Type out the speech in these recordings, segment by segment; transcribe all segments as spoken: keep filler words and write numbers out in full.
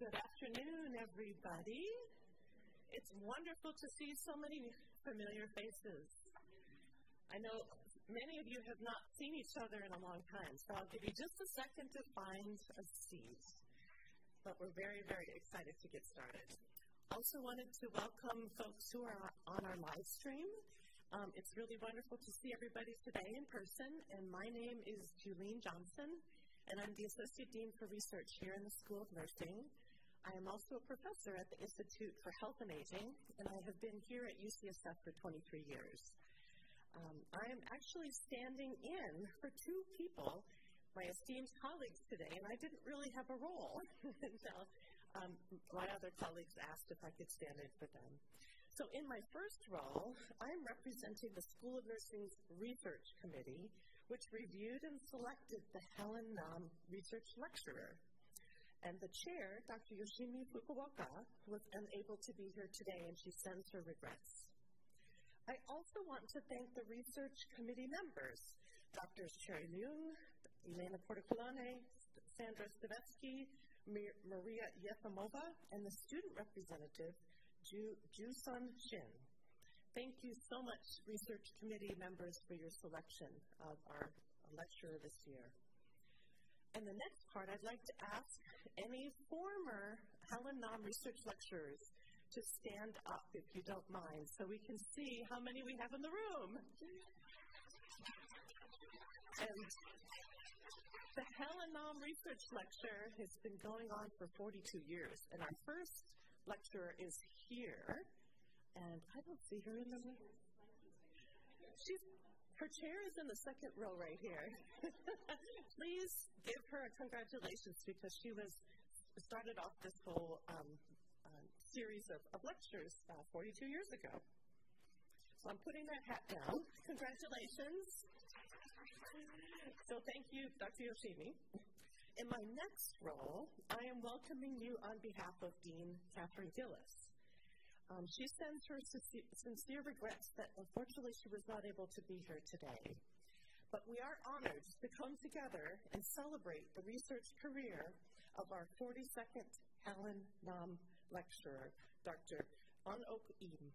Good afternoon, everybody. It's wonderful to see so many familiar faces. I know many of you have not seen each other in a long time, so I'll give you just a second to find a seat. But we're very, very excited to get started. Also wanted to welcome folks who are on our live stream. Um, it's really wonderful to see everybody today in person, and my name is Julene Johnson, and I'm the Associate Dean for Research here in the School of Nursing. I am also a professor at the Institute for Health and Aging, and I have been here at U C S F for twenty-three years. Um, I am actually standing in for two people, my esteemed colleagues today, and I didn't really have a role until um, my other colleagues asked if I could stand in for them. So in my first role, I'm representing the School of Nursing's Research Committee, which reviewed and selected the Helen Nahm Research Lecturer. And the chair, Doctor Yoshimi Fukuoka, was unable to be here today, and she sends her regrets. I also want to thank the research committee members, Doctors Cherry Leung, Elena Portoculane, Sandra Stavetsky, Maria Yefimova, and the student representative, Ju Ju-sun Shin. Thank you so much, research committee members, for your selection of our lecturer this year. And the next part, I'd like to ask any former Helen Nahm research lecturers to stand up, if you don't mind, so we can see how many we have in the room. And the Helen Nahm research lecture has been going on for forty-two years, and our first lecturer is here, and I don't see her in the room. She's, her chair is in the second row right here. Please give her a congratulations, because she was started off this whole um, uh, series of, of lectures uh, forty-two years ago. So I'm putting that hat down. Congratulations. So thank you, Doctor Yoshimi. In my next role, I am welcoming you on behalf of Dean Catherine Gillis. Um, she sends her sincere regrets that unfortunately she was not able to be here today. But we are honored to come together and celebrate the research career of our forty-second Helen Nahm lecturer, Doctor Eun-Ok Im.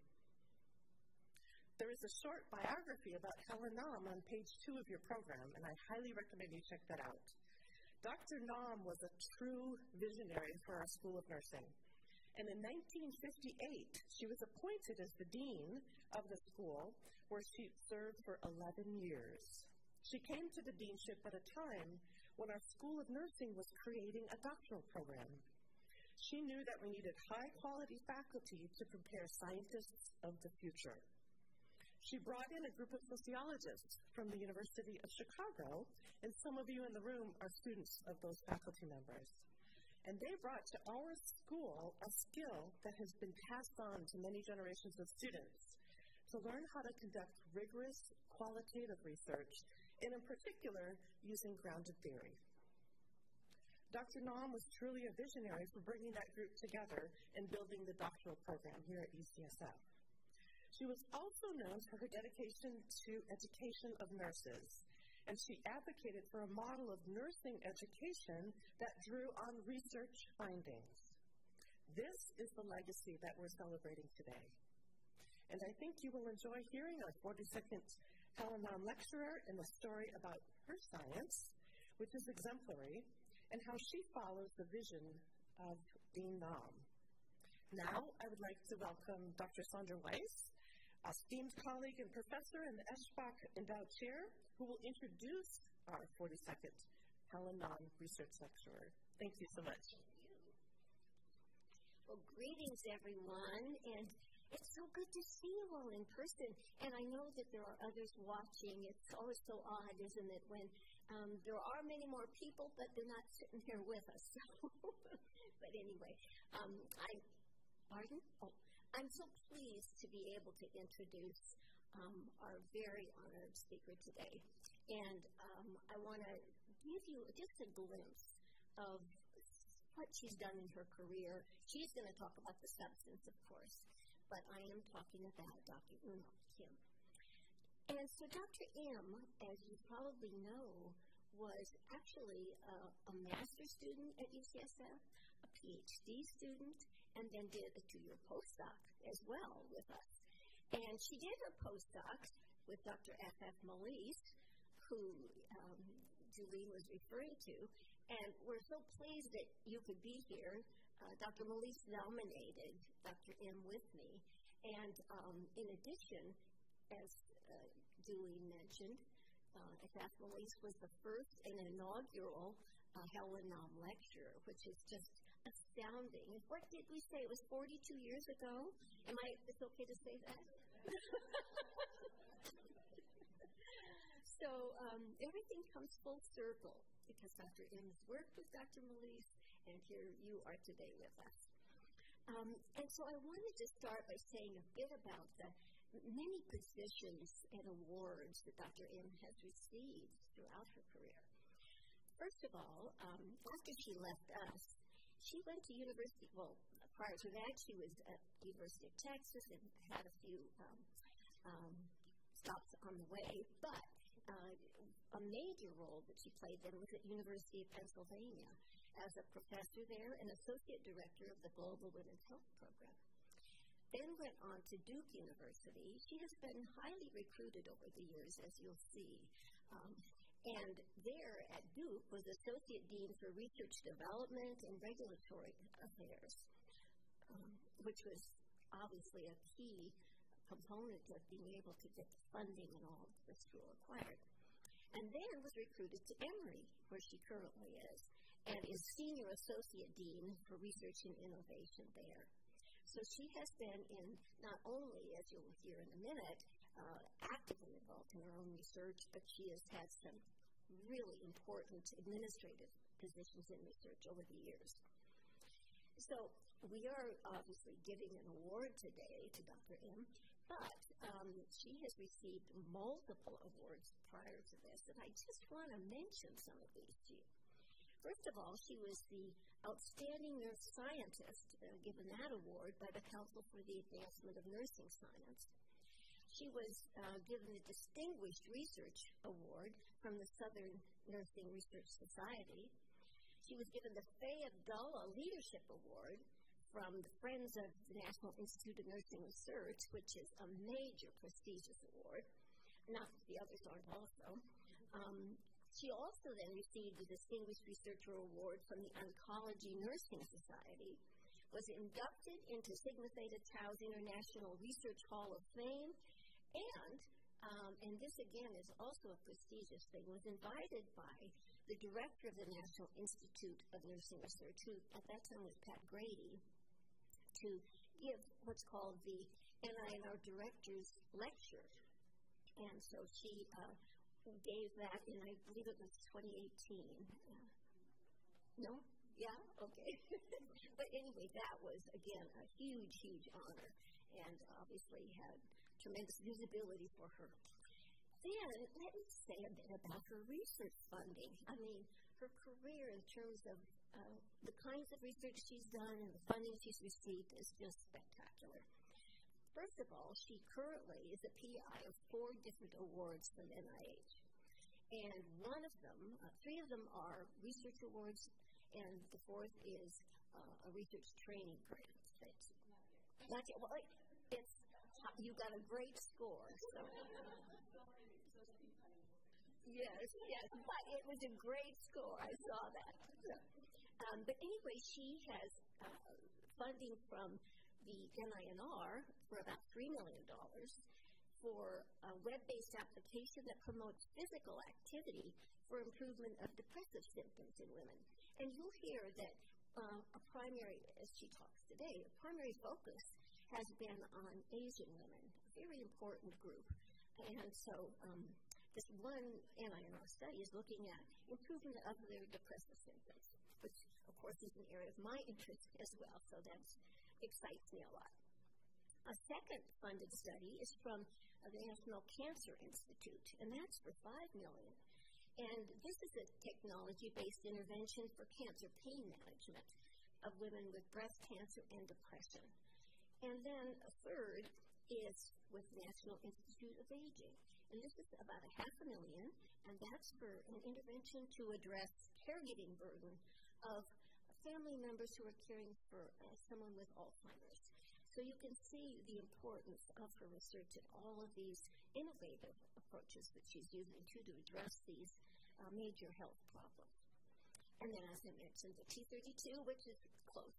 There is a short biography about Helen Nahm on page two of your program, and I highly recommend you check that out. Doctor Nahm was a true visionary for our School of Nursing. And in nineteen fifty-eight, she was appointed as the dean of the school, where she served for eleven years. She came to the deanship at a time when our School of Nursing was creating a doctoral program. She knew that we needed high-quality faculty to prepare scientists of the future. She brought in a group of sociologists from the University of Chicago, and some of you in the room are students of those faculty members. And they brought to our school a skill that has been passed on to many generations of students to learn how to conduct rigorous qualitative research, and in particular, using grounded theory. Doctor Nahm was truly a visionary for bringing that group together and building the doctoral program here at U C S F. She was also known for her dedication to education of nurses, and she advocated for a model of nursing education that drew on research findings. This is the legacy that we're celebrating today. And I think you will enjoy hearing our forty-second Helen Nahm lecturer and the story about her science, which is exemplary, and how she follows the vision of Dean Nahm. Now, I would like to welcome Doctor Sandra Weiss, a esteemed colleague and professor in the Eschbach Endowed Chair, who will introduce our forty-second Helen Nahm Research Lecturer. Thank you so much. Thank you. Well, greetings, everyone, and it's so good to see you all in person. And I know that there are others watching. It's always so odd, isn't it, when um, there are many more people, but they're not sitting here with us. But anyway, um, I, pardon? Oh. I'm so pleased to be able to introduce um, our very honored speaker today. And um, I want to give you just a glimpse of what she's done in her career. She's going to talk about the substance, of course, but I am talking about Doctor Eun-Ok Im. And so Doctor Im, as you probably know, was actually a, a master's student at U C S F, a PhD student, and then did a two-year postdoc as well with us. And she did her postdoc with Doctor Afaf Meleis, who um, Julie was referring to, and we're so pleased that you could be here. Uh, Doctor Meleis nominated Doctor Im with me, and um, in addition, as uh, Julie mentioned, uh, Afaf Meleis was the first and inaugural uh, Helen Nahm lecture, which is just astounding. And what did we say? It was forty-two years ago? Am I, it's okay to say that? So um, everything comes full circle because Doctor Im has worked with Doctor Meleis, and here you are today with us. Um, and so I wanted to start by saying a bit about the many positions and awards that Doctor Im has received throughout her career. First of all, um, after she left us, she went to university, well, prior to that, she was at the University of Texas and had a few um, um, stops on the way, but uh, a major role that she played then was at University of Pennsylvania as a professor there and associate director of the Global Women's Health Program. Then went on to Duke University. She has been highly recruited over the years, as you'll see. Um, and there at Duke was Associate Dean for Research Development and Regulatory Affairs, um, which was obviously a key component of being able to get the funding and all the school required. And then was recruited to Emory, where she currently is, and is Senior Associate Dean for Research and Innovation there. So she has been in not only, as you'll hear in a minute, uh, actively involved in her own research, but she has had some really important administrative positions in research over the years. So we are obviously giving an award today to Doctor Im, but um, she has received multiple awards prior to this, and I just want to mention some of these to you. First of all, she was the Outstanding Nurse Scientist, uh, given that award by the Council for the Advancement of Nursing Science. She was uh, given the Distinguished Research Award from the Southern Nursing Research Society. She was given the Faye Abdullah Leadership Award from the Friends of the National Institute of Nursing Research, which is a major prestigious award. Not that the others aren't also. Um, She also then received the Distinguished Researcher Award from the Oncology Nursing Society, was inducted into Sigma Theta Tau's International Research Hall of Fame, and, um, and this again is also a prestigious thing, was invited by the director of the National Institute of Nursing Research, who at that time was Pat Grady, to give what's called the N I N R Director's Lecture. And so she uh, gave that in, I believe it was twenty eighteen. Uh, no? Yeah? Okay. But anyway, that was, again, a huge, huge honor, and obviously had tremendous visibility for her. Then, let me say a bit about her research funding. I mean, her career in terms of uh, the kinds of research she's done and the funding she's received is just spectacular. First of all, she currently is a P I of four different awards from N I H. And one of them, uh, three of them are research awards, and the fourth is uh, a research training grant. That's not yet. Well, it's, you got a great score. So. Yes, yes, but it was a great score. I saw that. So, um, but anyway, she has uh, funding from the N I N R for about three million dollars for a web-based application that promotes physical activity for improvement of depressive symptoms in women. And you'll hear that uh, a primary, as she talks today, a primary focus has been on Asian women, a very important group. And so um, this one N I N R study is looking at improvement of their depressive symptoms, which, of course, is an area of my interest as well, so that excites me a lot. A second funded study is from uh, the National Cancer Institute, and that's for five million dollars. And this is a technology-based intervention for cancer pain management of women with breast cancer and depression. And then a third is with the National Institute of Aging. And this is about a half a million, and that's for an intervention to address caregiving burden of family members who are caring for uh, someone with Alzheimer's. So you can see the importance of her research in all of these innovative approaches that she's using to, to address these uh, major health problems. And then, as I mentioned, the T thirty-two, which is close.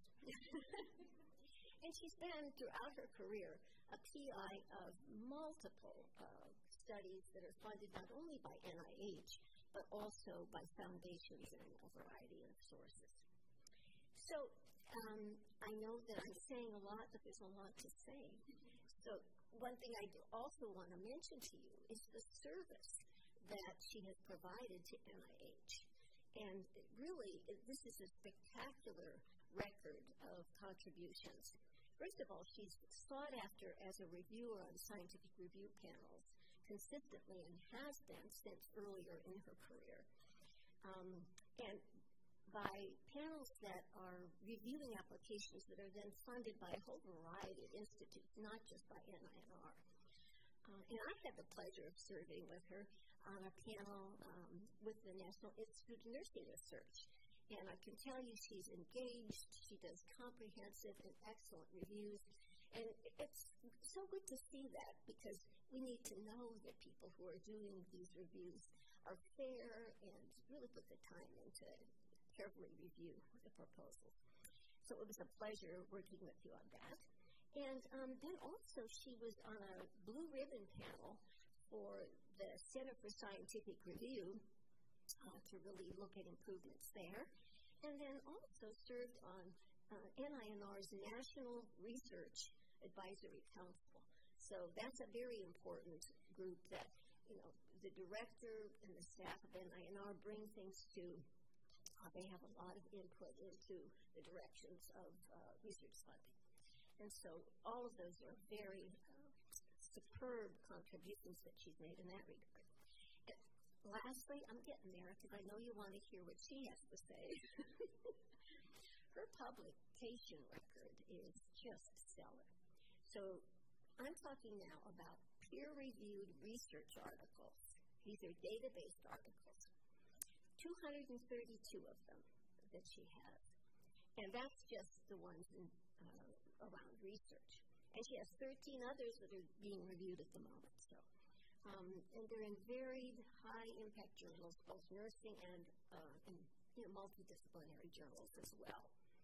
And she's been, throughout her career, a P I of multiple uh, studies that are funded not only by N I H, but also by foundations and a variety of sources. So um, I know that I'm saying a lot, but there's a lot to say. So one thing I also want to mention to you is the service that she has provided to N I H. And really, this is a spectacular record of contributions. First of all, she's sought after as a reviewer on scientific review panels consistently and has been since earlier in her career. Um, and by panels that are reviewing applications that are then funded by a whole variety of institutes, not just by N I N R. Uh, and I had the pleasure of serving with her on a panel um, with the National Institute of Nursing Research. And I can tell you she's engaged, she does comprehensive and excellent reviews, and it's so good to see that because we need to know that people who are doing these reviews are fair and really put the time into carefully review the proposals. So it was a pleasure working with you on that. And um, then also she was on a blue ribbon panel for the Center for Scientific Review uh, to really look at improvements there. And then also served on uh, N I N R's National Research Advisory Council. So that's a very important group that, you know, the director and the staff of N I N R bring things to. Uh, they have a lot of input into the directions of uh, research funding. And so all of those are very uh, superb contributions that she's made in that regard. And lastly, I'm getting there because I know you want to hear what she has to say. Her publication record is just stellar. So I'm talking now about peer-reviewed research articles. These are data-based articles. two hundred thirty-two of them that she has. And that's just the ones in, uh, around research. And she has thirteen others that are being reviewed at the moment. So, um, and they're in very high-impact journals, both nursing and uh, in, you know, multidisciplinary journals as well.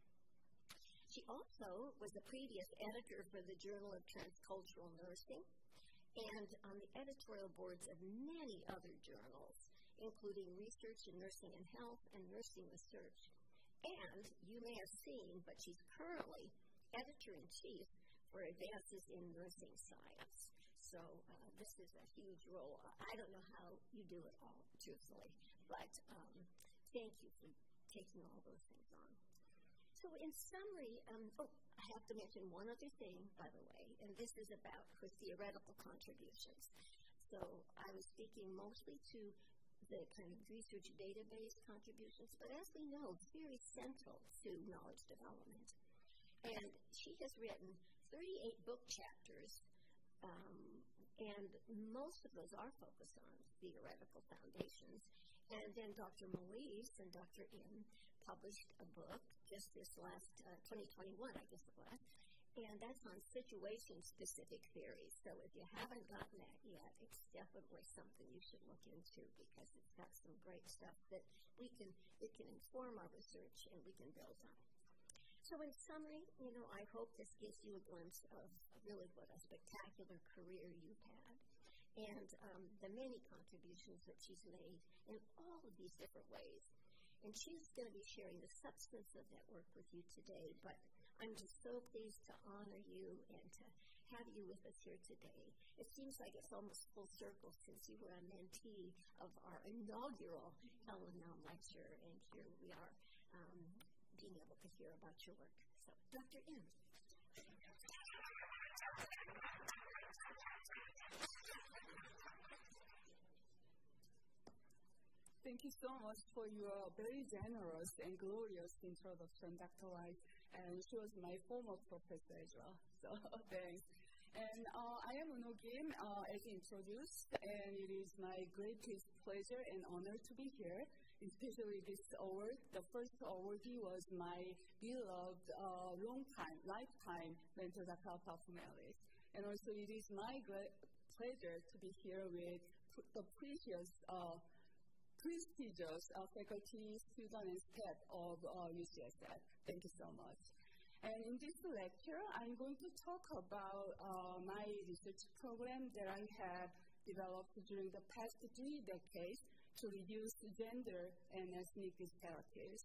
She also was the previous editor for the Journal of Transcultural Nursing and on the editorial boards of many other journals, including Research in Nursing and Health and Nursing Research. And you may have seen, but she's currently editor-in-chief for Advances in Nursing Science. So uh, this is a huge role. I don't know how you do it all, truthfully, but um, thank you for taking all those things on. So in summary, um, oh, I have to mention one other thing, by the way, and this is about her theoretical contributions. So I was speaking mostly to the kind of research database contributions, but as we know, very central to knowledge development. And she has written thirty-eight book chapters, um, and most of those are focused on theoretical foundations. And then Doctor Meleis and Doctor Im published a book just this last, uh, twenty twenty-one, I guess it was, and that's on situation-specific theories. So if you haven't gotten that yet, it's definitely something you should look into because it's got some great stuff that we can, it can inform our research and we can build on. So in summary, you know, I hope this gives you a glimpse of really what a spectacular career you've had and um, the many contributions that she's made in all of these different ways. And she's going to be sharing the substance of that work with you today, but I'm just so pleased to honor you and to have you with us here today. It seems like it's almost full circle since you were a mentee of our inaugural Helen Nahm lecture, and here we are um, being able to hear about your work. So, Doctor Im. Thank you so much for your very generous and glorious introduction, Doctor White, and she was my former professor as well, so thanks. And uh, I am Eun-Ok Im, uh, as introduced, and it is my greatest pleasure and honor to be here especially this award. The first awardee was my beloved uh, long-time, lifetime mentor, Doctor Afaf Meleis. And also it is my great pleasure to be here with the precious, uh, prestigious uh, faculty, student, and staff of uh, U C S F. Thank you so much. And in this lecture, I'm going to talk about uh, my research program that I have developed during the past three decades to reduce gender and ethnic disparities.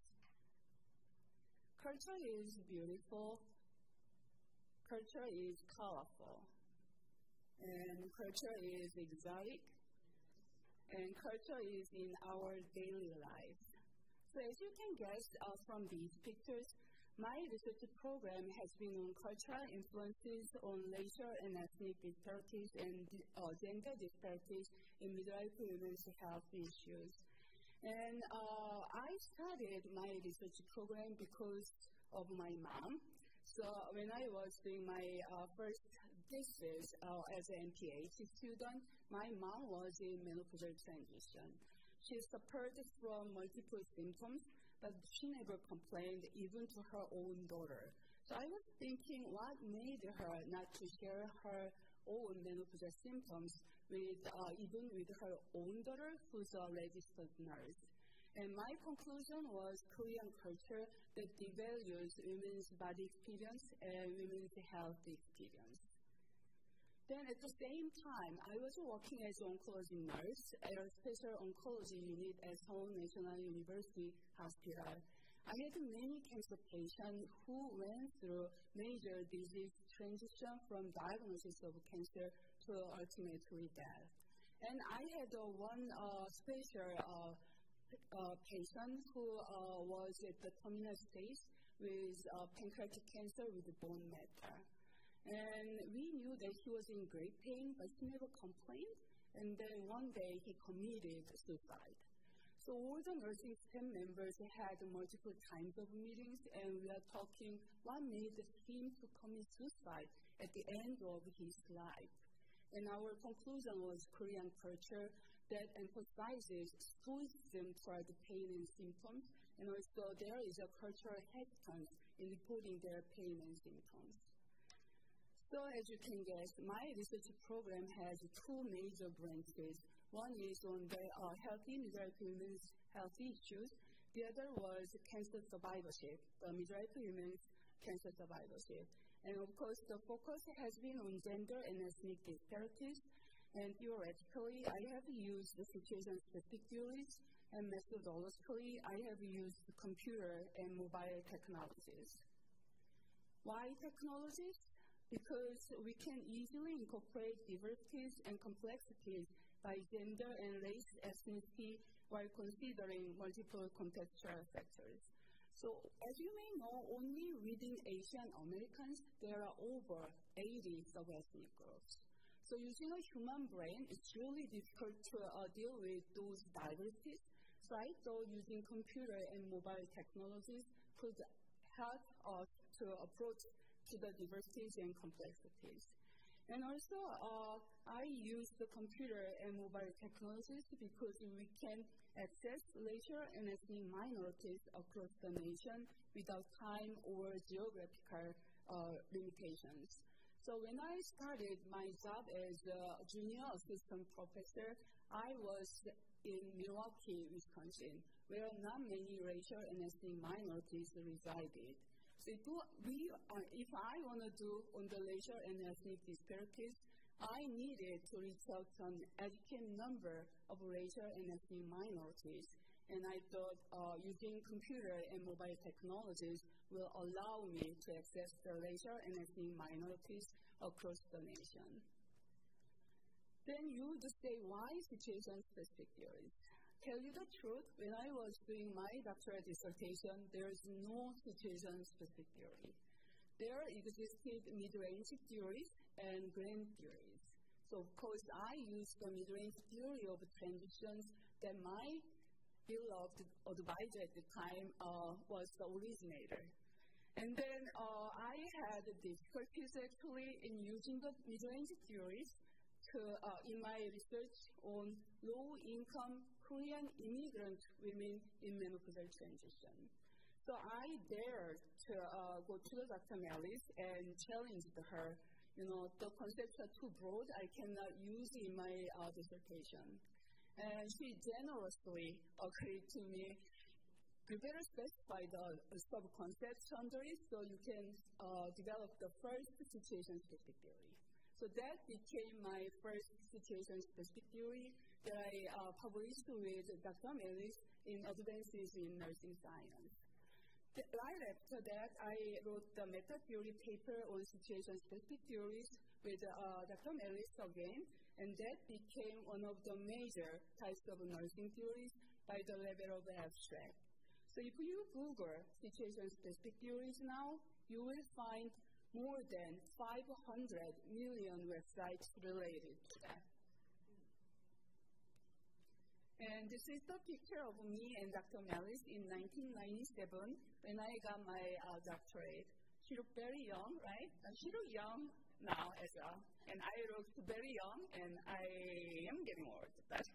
Culture is beautiful. Culture is colorful. And culture is exotic. And culture is in our daily lives. So as you can guess uh, from these pictures, my research program has been on cultural influences on racial and ethnic disparities and uh, gender disparities in midlife women's health issues. And uh, I started my research program because of my mom. So when I was doing my uh, first thesis uh, as an M P H student, my mom was in menopausal transition. She suffered from multiple symptoms, but she never complained even to her own daughter. So I was thinking what made her not to share her own menopausal symptoms with uh, even with her own daughter, who's a registered nurse. And my conclusion was Korean culture that devalues women's body experience and women's health experience. Then at the same time, I was working as an oncology nurse at a special oncology unit at Seoul National University Hospital. I had many cancer patients who went through major disease transition from diagnosis of cancer to ultimately death. And I had uh, one uh, special uh, uh, patient who uh, was at the terminal stage with uh, pancreatic cancer with bone matter. And we knew that he was in great pain, but he never complained. And then one day he committed suicide. So all the nursing staff members had multiple kinds of meetings, and we are talking what made him to commit suicide at the end of his life. And our conclusion was Korean culture that emphasizes stoicism toward pain and symptoms, and also there is a cultural hesitance in reporting their pain and symptoms. So as you can guess, my research program has two major branches. One is on the uh, healthy midlife women's health issues. The other was cancer survivorship, the midlife women's cancer survivorship. And of course, the focus has been on gender and ethnic disparities. And theoretically, I have used the situation-specific theories, and methodologically, I have used computer and mobile technologies. Why technologies? Because we can easily incorporate diversities and complexities by gender and race ethnicity while considering multiple contextual factors. So as you may know, only within Asian Americans, there are over eighty sub-ethnic groups. So using a human brain, it's really difficult to uh, deal with those diversities. So I thought using computer and mobile technologies could help us to approach to the diversities and complexities. And also, uh, I use the computer and mobile technologies because we can access racial and ethnic minorities across the nation without time or geographical uh, limitations. So when I started my job as a junior assistant professor, I was in Milwaukee, Wisconsin, where not many racial and ethnic minorities resided. So if, we, uh, if I want to do on the racial and ethnic disparities, I needed to reach out to an adequate number of racial and ethnic minorities. And I thought uh, using computer and mobile technologies will allow me to access the racial and ethnic minorities across the nation. Then you would say, why situation-specific theories? Tell you the truth, when I was doing my doctoral dissertation, there is no situation-specific theory. There existed mid-range theories and grand theories. So of course, I used the mid-range theory of transitions that my beloved advisor at the time uh, was the originator. And then uh, I had difficulties actually in using the mid-range theories to, uh, in my research on low-income Korean immigrant women in menopausal transition. So I dared to uh, go to the Doctor Meleis and challenged her. You know, the concepts are too broad. I cannot use in my uh, dissertation. And she generously agreed to me. You better specify the uh, sub-concepts under it so you can uh, develop the first situation-specific theory. So that became my first situation-specific theory that I uh, published with Doctor Meleis in Advances in Nursing Science. The, right after that, I wrote the meta theory paper on situation-specific theories with uh, Doctor Meleis again, and that became one of the major types of nursing theories by the level of abstract. So if you Google situation-specific theories now, you will find more than five hundred million websites related to that. And this is the picture of me and Doctor Meleis in nineteen ninety-seven when I got my uh, doctorate. She looked very young, right? And she looked young now as well. And I looked very young, and I am getting old.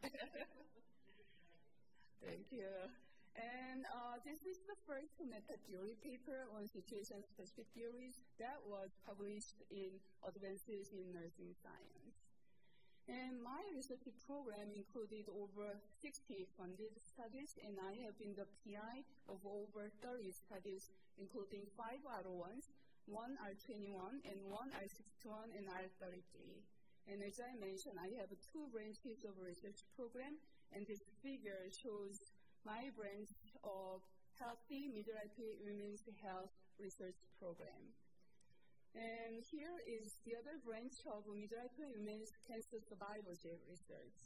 Thank you. And uh, this is the first meta theory paper on situation-specific theories that was published in Advances in Nursing Science. And my research program included over sixty funded studies, and I have been the P I of over thirty studies, including five R ones, one R twenty-one, and one R sixty-one, and R thirty-three. And as I mentioned, I have two branches of research program, and this figure shows my branch of Healthy Midlife Women's Health Research Program. And here is the other branch of Midlife Women's Cancer Survivorship Research.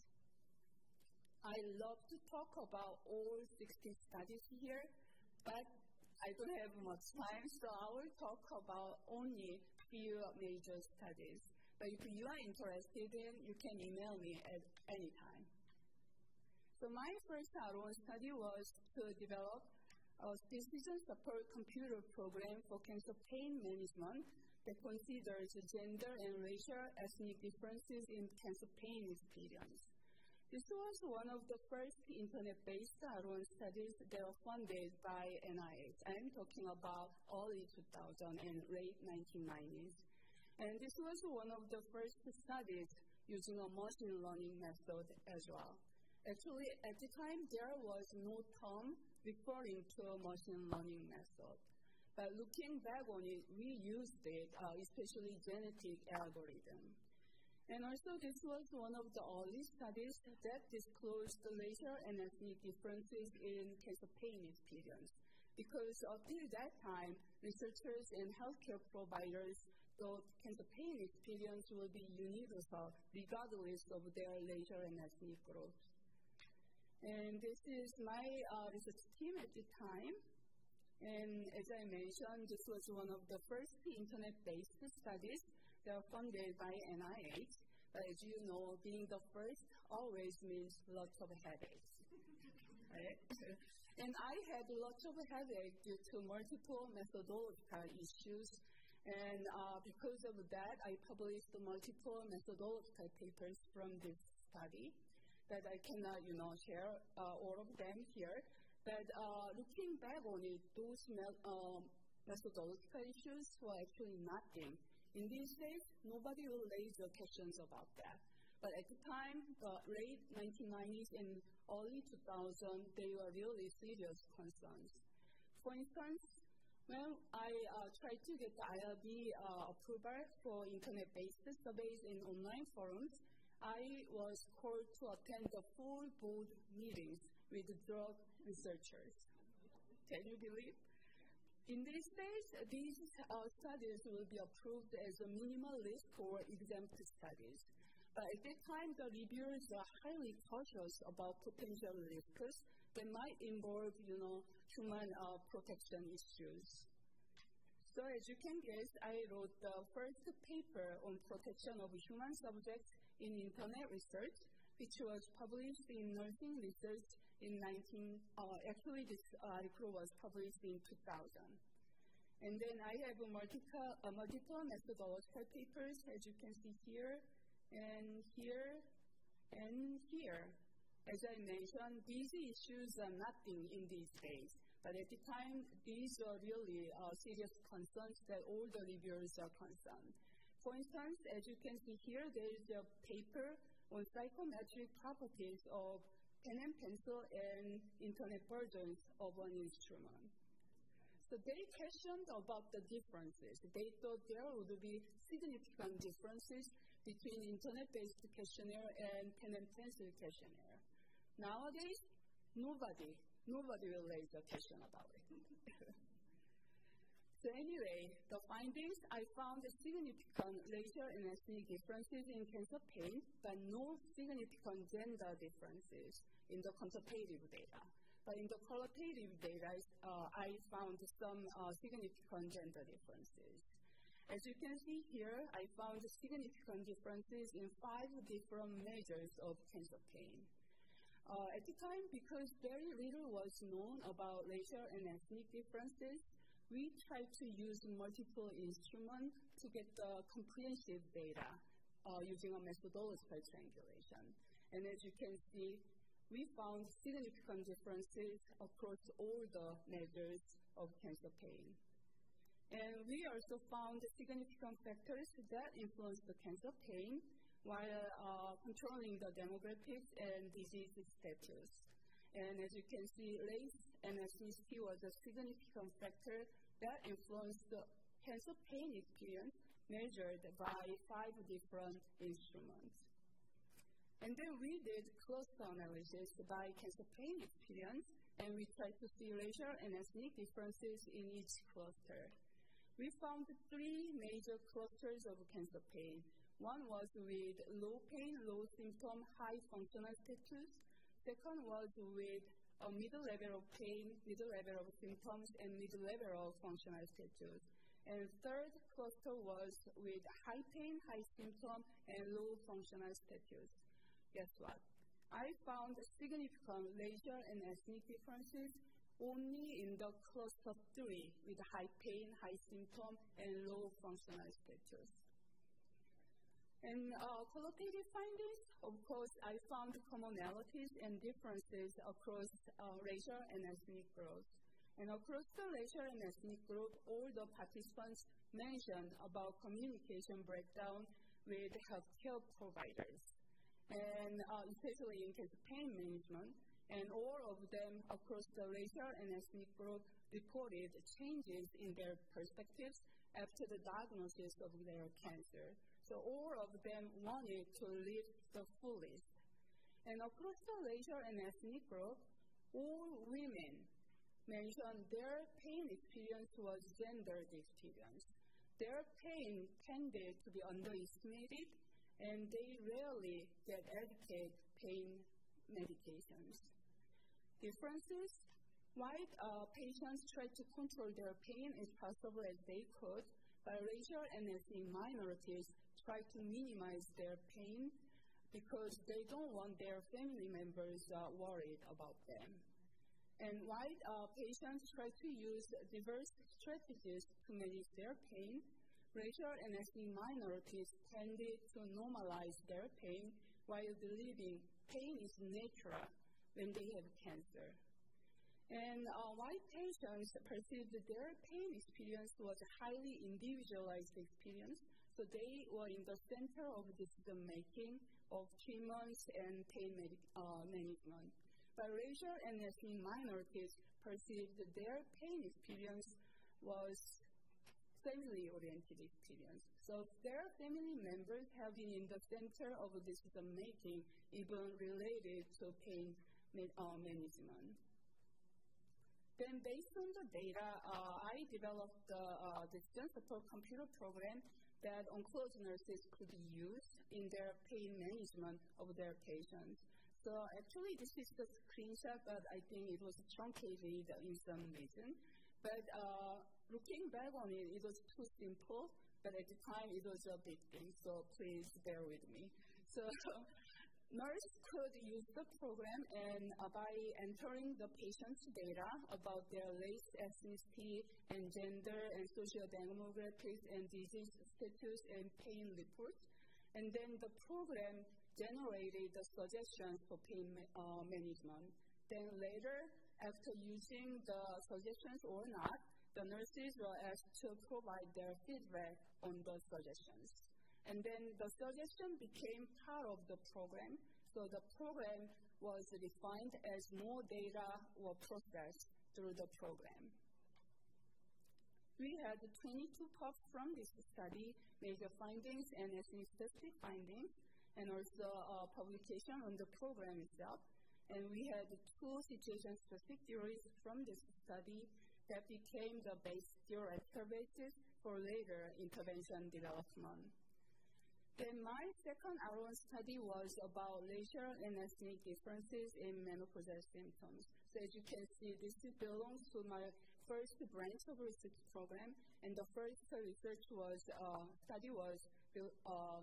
I love to talk about all sixty studies here, but I don't have much time, so I will talk about only few major studies. But if you are interested in, you can email me at any time. So my first R one study was to develop a decision support computer program for cancer pain management that considers gender and racial ethnic differences in cancer pain experience. This was one of the first internet-based R one studies that were funded by N I H. I'm talking about early two thousand and late nineteen nineties. And this was one of the first studies using a machine learning method as well. Actually, at the time, there was no term referring to a machine learning method. But looking back on it, we used it, uh, especially genetic algorithm. And also, this was one of the early studies that disclosed the racial and ethnic differences in cancer pain experience. Because until that time, researchers and healthcare providers thought cancer pain experience will be universal, regardless of their racial and ethnic group. And this is my uh, research team at the time. And as I mentioned, this was one of the first internet-based studies that were funded by N I H. But as you know, being the first always means lots of headaches. Right? And I had lots of headaches due to multiple methodological issues. And uh, because of that, I published multiple methodological papers from this study that I cannot, you know, share uh, all of them here. But uh, looking back on it, those me- uh, methodological issues were actually nothing. In these days, nobody will raise questions about that. But at the time, the late nineteen nineties and early two thousands, they were really serious concerns. For instance, when I uh, tried to get the I R B uh, approval for internet-based surveys in online forums, I was called to attend the full board meetings with drug researchers. Can you believe? In these days, these uh, studies will be approved as a minimal risk or exempt studies. But at that time, the reviewers are highly cautious about potential risks that might involve, you know, human uh, protection issues. So as you can guess, I wrote the first paper on protection of human subjects in internet research, which was published in Nursing Research in nineteen. Uh, actually, this article was published in two thousand. And then I have a multiple, uh, multiple methodological papers, as you can see here, and here, and here. As I mentioned, these issues are nothing in these days, but at the time, these are really uh, serious concerns that all the reviewers are concerned. For instance, as you can see here, there is a paper on psychometric properties of pen and pencil and internet versions of an instrument. So they questioned about the differences. They thought there would be significant differences between internet-based questionnaire and pen and pencil questionnaire. Nowadays, nobody, nobody will raise a question about it. So anyway, the findings, I found significant racial and ethnic differences in cancer pain, but no significant gender differences in the quantitative data. But in the qualitative data, uh, I found some uh, significant gender differences. As you can see here, I found significant differences in five different measures of cancer pain. Uh, at the time, because very little was known about racial and ethnic differences, we tried to use multiple instruments to get the comprehensive data uh, using a methodological triangulation. And as you can see, we found significant differences across all the measures of cancer pain. And we also found significant factors that influence the cancer pain while uh, controlling the demographics and disease status. And as you can see, race and ethnicity was a significant factor that influenced the cancer pain experience measured by five different instruments. And then we did cluster analysis by cancer pain experience, and we tried to see racial and ethnic differences in each cluster. We found three major clusters of cancer pain. One was with low pain, low symptom, high functional status. Second was with a middle level of pain, middle level of symptoms, and middle level of functional status. And third cluster was with high pain, high symptom, and low functional status. Guess what? I found significant racial and ethnic differences only in the cluster three with high pain, high symptom, and low functional status. And uh, qualitative findings, of course, I found commonalities and differences across uh, racial and ethnic groups. And across the racial and ethnic group, all the participants mentioned about communication breakdown with healthcare providers, and uh, especially in cancer pain management. And all of them across the racial and ethnic group reported changes in their perspectives after the diagnosis of their cancer. So all of them wanted to live the fullest. And across the racial and ethnic group, all women mentioned their pain experience was gendered experience. Their pain tended to be underestimated, and they rarely get adequate pain medications. Differences: white uh, patients tried to control their pain as possible as they could, but racial and ethnic minorities try to minimize their pain because they don't want their family members uh, worried about them. And white uh, patients try to use diverse strategies to manage their pain. Racial and ethnic minorities tended to normalize their pain while believing pain is natural when they have cancer. And uh, white patients perceived their pain experience was a highly individualized experience, so they were in the center of decision-making of treatments and pain med- uh, management. But racial and ethnic minorities perceived their pain experience was family-oriented experience. So their family members have been in the center of decision-making, even related to pain ma- uh, management. Then based on the data, uh, I developed the uh, decision support computer program that oncology nurses could use in their pain management of their patients. So actually this is the screenshot, but I think it was truncated in some reason. But uh, looking back on it, it was too simple, but at the time it was a big thing, so please bear with me. So nurse could use the program, and uh, by entering the patient's data about their race, ethnicity, and gender, and social demographics, and disease status, and pain reports, and then the program generated the suggestions for pain ma uh, management. Then later, after using the suggestions or not, the nurses were asked to provide their feedback on those suggestions. And then the suggestion became part of the program, so the program was defined as more data were processed through the program. We had twenty-two talks from this study, major findings and ethnic-specific findings, and also a publication on the program itself. And we had two situation-specific theories from this study that became the base theoretical basis for later intervention development. Then my second outline study was about racial and ethnic differences in menopausal symptoms. So as you can see, this belongs to my first branch of research program, and the first research was uh, study was uh,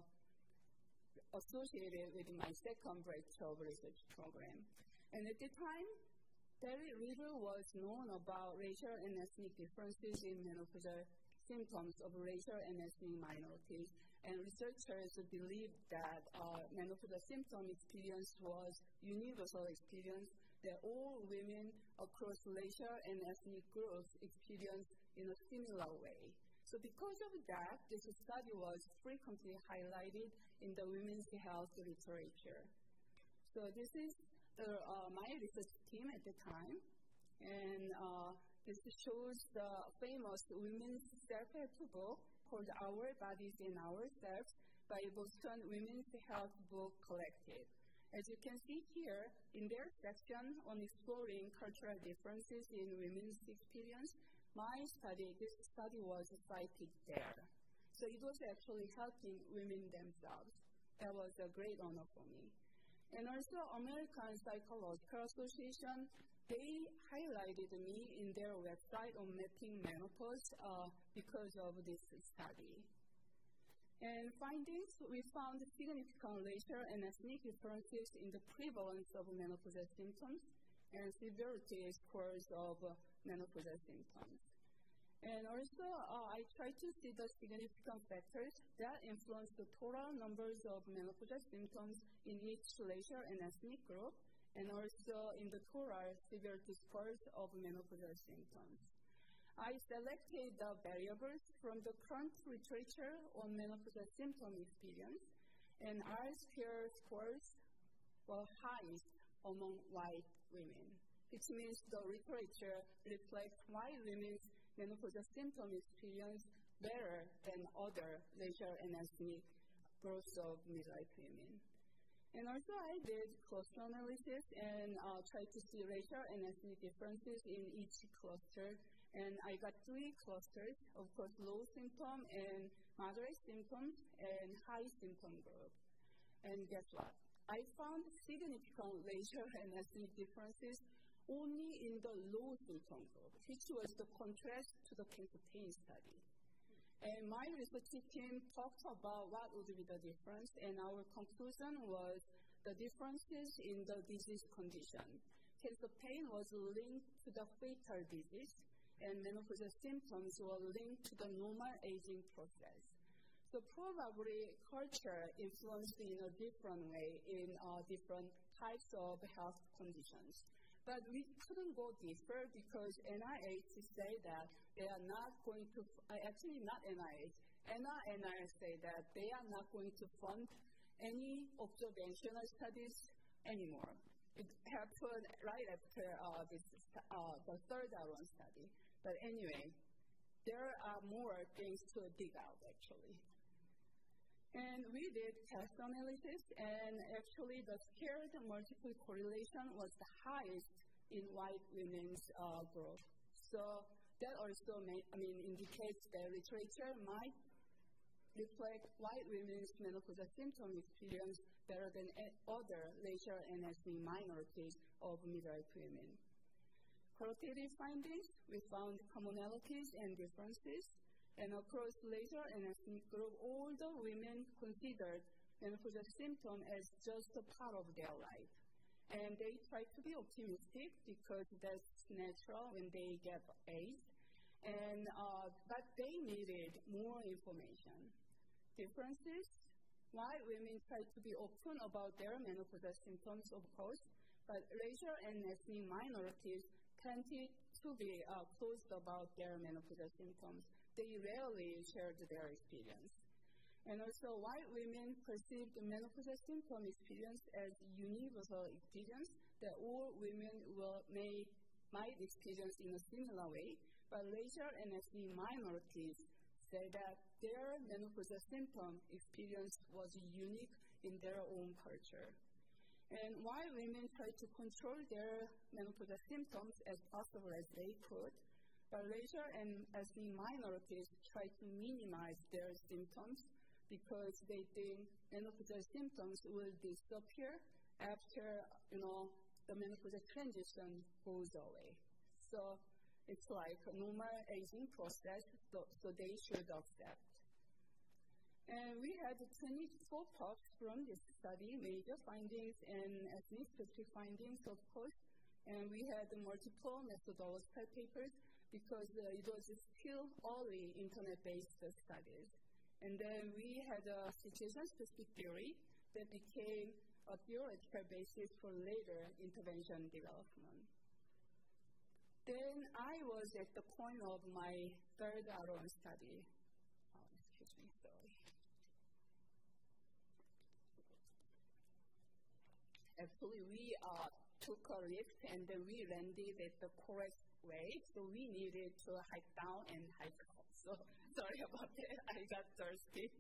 associated with my second branch of research program. And at the time, very little was known about racial and ethnic differences in menopausal symptoms of racial and ethnic minorities. And researchers believed that uh, menopausal symptom experience was universal experience that all women across racial and ethnic groups experience in a similar way. So because of that, this study was frequently highlighted in the women's health literature. So this is uh, uh, my research team at the time, and uh, this shows the famous women's self-help book called Our Bodies and Ourselves by Boston Women's Health Book Collective. As you can see here, in their section on exploring cultural differences in women's experience, my study, this study was cited there. So it was actually helping women themselves. That was a great honor for me. And also American Psychological Association, they highlighted me in their website on mapping menopause uh, because of this study. And findings, we found significant racial and ethnic differences in the prevalence of menopausal symptoms and severity scores of uh, menopausal symptoms. And also, uh, I tried to see the significant factors that influence the total numbers of menopausal symptoms in each racial and ethnic group, and also in the total severity scores of menopausal symptoms. I selected the variables from the current literature on menopausal symptom experience, and our pair scores were highest among white women, which means the literature reflects white women's menopausal symptom experience better than other racial and ethnic groups of midlife women. And also I did cluster analysis and uh, tried to see racial and ethnic differences in each cluster. And I got three clusters, of course, low symptom and moderate symptoms and high symptom group. And guess what? I found significant racial and ethnic differences only in the low symptom group, which was the contrast to the cancer pain study. And my research team talked about what would be the difference, and our conclusion was the differences in the disease condition. Cancer pain was linked to the fatal disease, and menopausal symptoms were linked to the normal aging process. So probably culture influenced in a different way in uh, different types of health conditions. But we couldn't go deeper because N I H say that they are not going to, uh, actually not N I H, N I H say that they are not going to fund any observational studies anymore. It happened right after uh, this, uh, the third one study. But anyway, there are more things to dig out, actually. And we did test analysis, and actually the scared multiple correlation was the highest in white women's uh, group. So that also may, I mean, indicates that literature might reflect white women's menopausal symptom experience better than other racial and ethnic minorities of midlife women. Qualitative findings, we found commonalities and differences, and across racial and ethnic group, all the women considered menopausal symptom as just a part of their life. And they try to be optimistic because that's natural when they get age. And, uh, but they needed more information. Differences, white women try to be open about their menopause symptoms, of course, but racial and ethnic minorities tended to be uh, closed about their menopause symptoms. They rarely shared their experience. And also, white women perceived menopause symptom experience as universal experience that all women will, may, might experience in a similar way, but racial and ethnic minorities say that their menopause symptom experience was unique in their own culture. And while women tried to control their menopause symptoms as possible as they could, but racial and ethnic minorities tried to minimize their symptoms because they think menopause symptoms will disappear after, you know, the menopause transition goes away. So it's like a normal aging process, so, so they should accept. And we had twenty-four talks from this study, major findings and ethnic-specific findings, of course. And we had multiple methodological papers because uh, it was still early internet-based studies. And then we had a situation-specific theory that became a theoretical basis for later intervention development. Then I was at the point of my third R O N study. Oh, excuse me, sorry. Actually, we uh, took a lift and then we landed at the correct way, so we needed to hike down and hike up. So sorry about that, I got thirsty.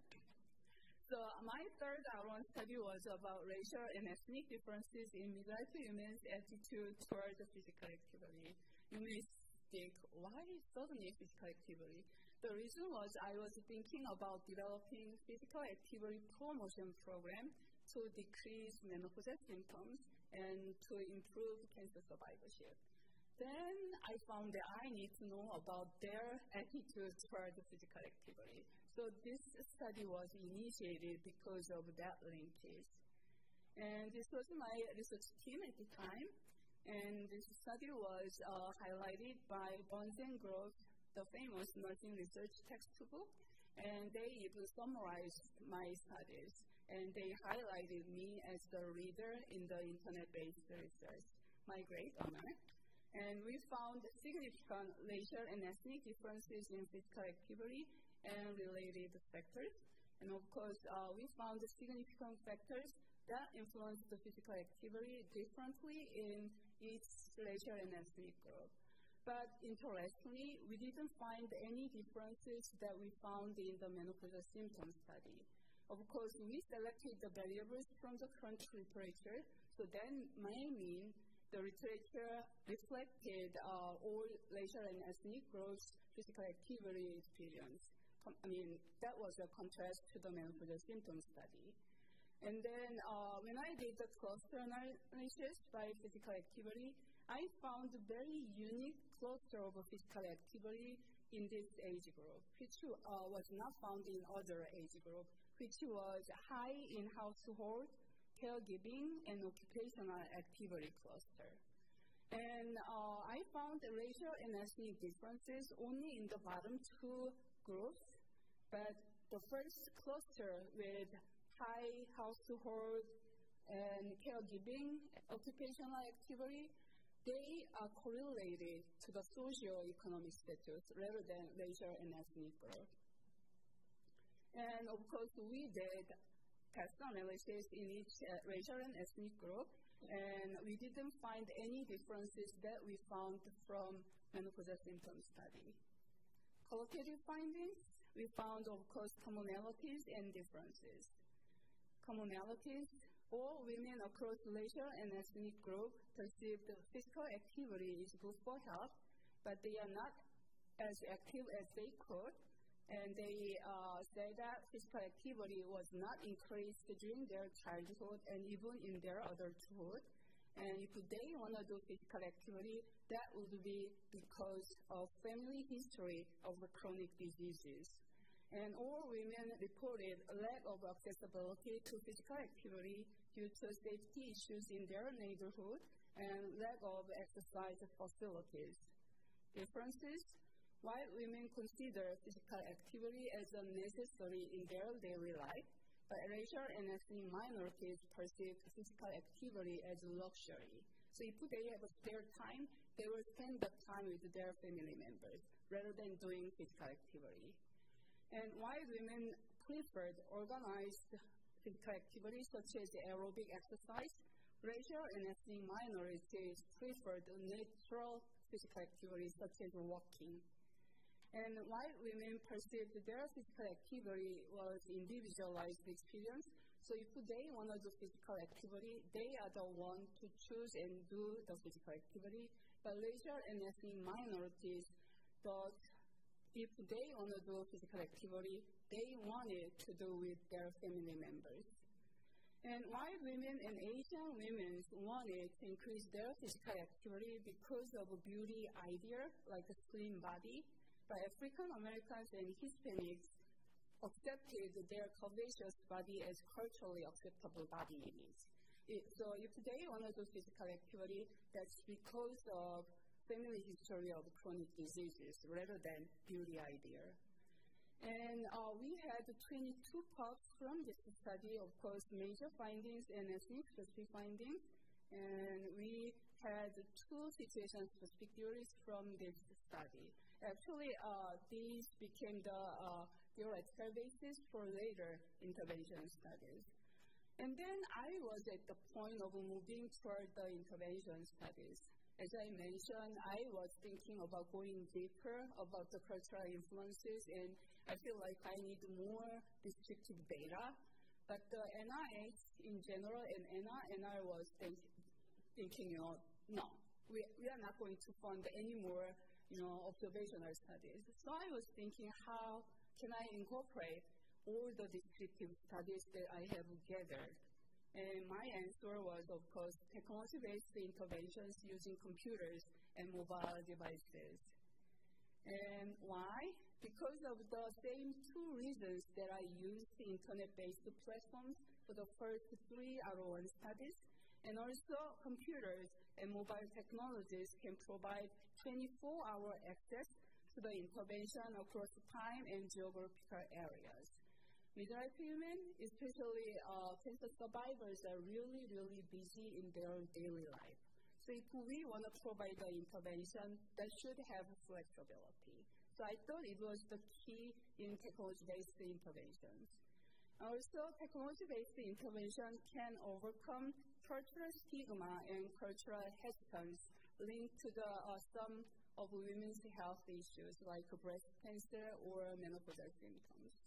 So my third R O N study was about racial and ethnic differences in midlife women's attitude toward physical activity. You may think, why suddenly physical activity? The reason was I was thinking about developing physical activity promotion program to decrease menopause symptoms and to improve cancer survivorship. Then I found that I need to know about their attitude toward physical activity. So this study was initiated because of that linkage. And this was my research team at the time. And this study was uh, highlighted by Burns and Grove, the famous nursing research textbook. And they even summarized my studies. And they highlighted me as the leader in the internet-based research, my great honor. And we found significant racial and ethnic differences in physical activity and related factors. And of course, uh, we found significant factors that influence the physical activity differently in each racial and ethnic group. But interestingly, we didn't find any differences that we found in the menopause symptom study. Of course, we selected the variables from the current literature, so that may mean the literature reflected uh, all racial and ethnic groups' physical activity experience. Com I mean, that was a contrast to the menopause symptom study. And then uh, when I did the cluster analysis by physical activity, I found a very unique cluster of physical activity in this age group, which uh, was not found in other age groups, which was high in household, caregiving, and occupational activity cluster. And uh, I found the racial and ethnic differences only in the bottom two groups, but the first cluster with high household and caregiving, occupational activity, they are correlated to the socio-economic status rather than racial and ethnic group. And of course, we did test analysis in each uh, racial and ethnic group, and we didn't find any differences that we found from menopause symptom study. Qualitative findings, we found, of course, commonalities and differences. Commonalities, all women across racial and ethnic group perceived physical activity is good for health, but they are not as active as they could. And they uh, say that physical activity was not increased during their childhood and even in their adulthood. And if they want to do physical activity, that would be because of family history of chronic diseases. And all women reported a lack of accessibility to physical activity due to safety issues in their neighborhood and lack of exercise facilities. Differences. While women consider physical activity as a necessary in their daily life, but racial and ethnic minorities perceive physical activity as luxury. So if they have a spare time, they will spend the time with their family members rather than doing physical activity. And while women preferred organized physical activity such as aerobic exercise, racial and ethnic minorities preferred natural physical activity such as walking. And while women perceived their physical activity was individualized experience, so if they want to do physical activity, they are the one to choose and do the physical activity. But racial and ethnic minorities thought if they want to do physical activity, they wanted to do with their family members. And while women and Asian women wanted to increase their physical activity because of a beauty idea, like a slim body, but African Americans and Hispanics accepted their curvaceous body as culturally acceptable body image. It, so if they want to do physical activity, that's because of family history of chronic diseases rather than beauty idea. And uh, we had twenty-two parts from this study, of course, major findings and ethnic-specific findings. And we had two situation-specific theories from this study. Actually, uh, these became the uh, theoretical basis for later intervention studies. And then I was at the point of moving toward the intervention studies. As I mentioned, I was thinking about going deeper about the cultural influences, and I feel like I need more descriptive data. But the N I H in general and N I, and I was think, thinking, you know, no, we, we are not going to fund any more, you know, observational studies. So I was thinking, how can I incorporate all the descriptive studies that I have gathered? And my answer was, of course, technology-based interventions using computers and mobile devices. And why? Because of the same two reasons that I used internet-based platforms for the first three R O one studies, and also computers and mobile technologies can provide twenty-four hour access to the intervention across time and geographical areas. Midlife women, especially uh, cancer survivors, are really, really busy in their daily life. So if we want to provide the intervention, that should have flexibility. So I thought it was the key in technology-based interventions. Also, technology-based intervention can overcome cultural stigma and cultural hesitance linked to the, uh, some of women's health issues like breast cancer or menopausal symptoms.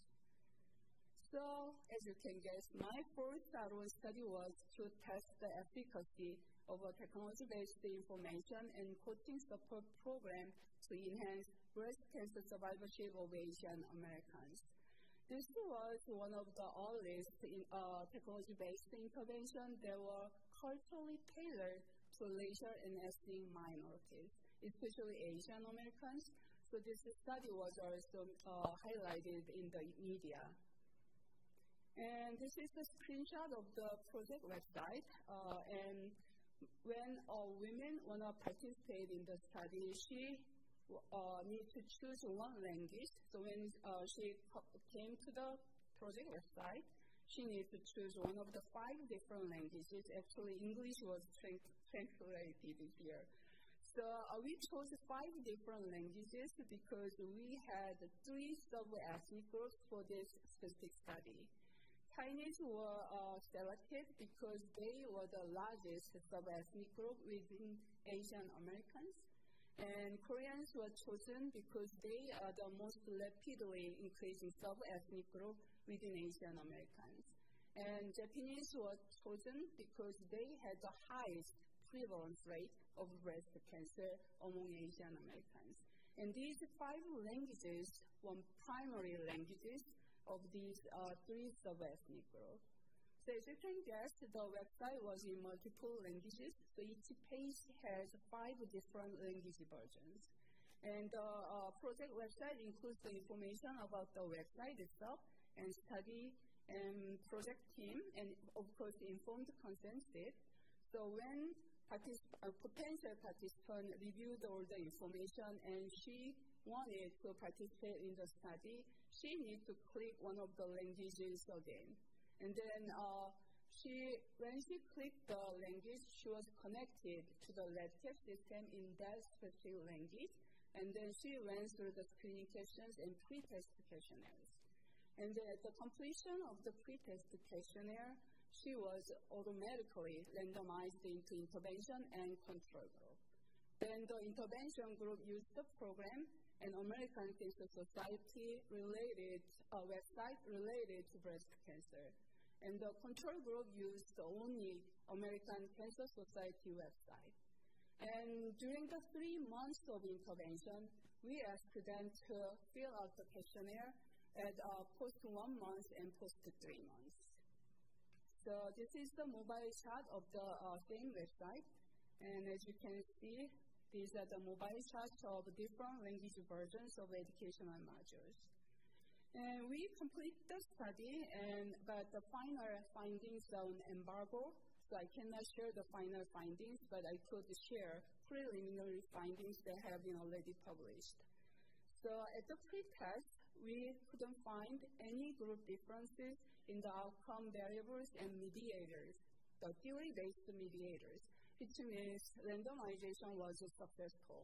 So, as you can guess, my first R O one study was to test the efficacy of a technology-based information and coaching support program to enhance breast cancer survivorship of Asian Americans. This was one of the earliest in, uh, technology-based interventions that were culturally tailored to racial and ethnic minorities, especially Asian Americans. So this study was also uh, highlighted in the media. And this is a screenshot of the project website. Uh, and when a woman want to participate in the study, she uh, needs to choose one language. So when uh, she came to the project website, she needs to choose one of the five different languages. Actually, English was trans translated here. So uh, we chose five different languages because we had three sub-ethnic groups for this specific study. Chinese were uh, selected because they were the largest sub-ethnic group within Asian Americans. And Koreans were chosen because they are the most rapidly increasing sub-ethnic group within Asian Americans. And Japanese were chosen because they had the highest prevalence rate of breast cancer among Asian Americans. And these five languages were primary languages of these uh, three sub-ethnic groups. So as you can guess, the website was in multiple languages, so each page has five different language versions. And the uh, project website includes the information about the website itself, and study and project team, and of course the informed consent sheet. So when particip a potential participant reviewed all the information and she wanted to participate in the study, she needs to click one of the languages again. And then uh, she, when she clicked the language, she was connected to the lab test system in that specific language. And then she went through the screening questions and pre-test questionnaires. And then at the completion of the pre-test questionnaire, she was automatically randomized into intervention and control group. Then the intervention group used the program and American Cancer Society related uh, website related to breast cancer. And the control group used only American Cancer Society website. And during the three months of intervention, we asked them to fill out the questionnaire at uh, post one month and post three months. So this is the mobile shot of the uh, same website. And as you can see, these are the mobile shots of different language versions of educational modules. And we complete the study, and but the final findings are on embargo, so I cannot share the final findings, but I could share preliminary findings that have been already published. So at the pre-test, we couldn't find any group differences in the outcome variables and mediators, the theory-based mediators, which means randomization was successful.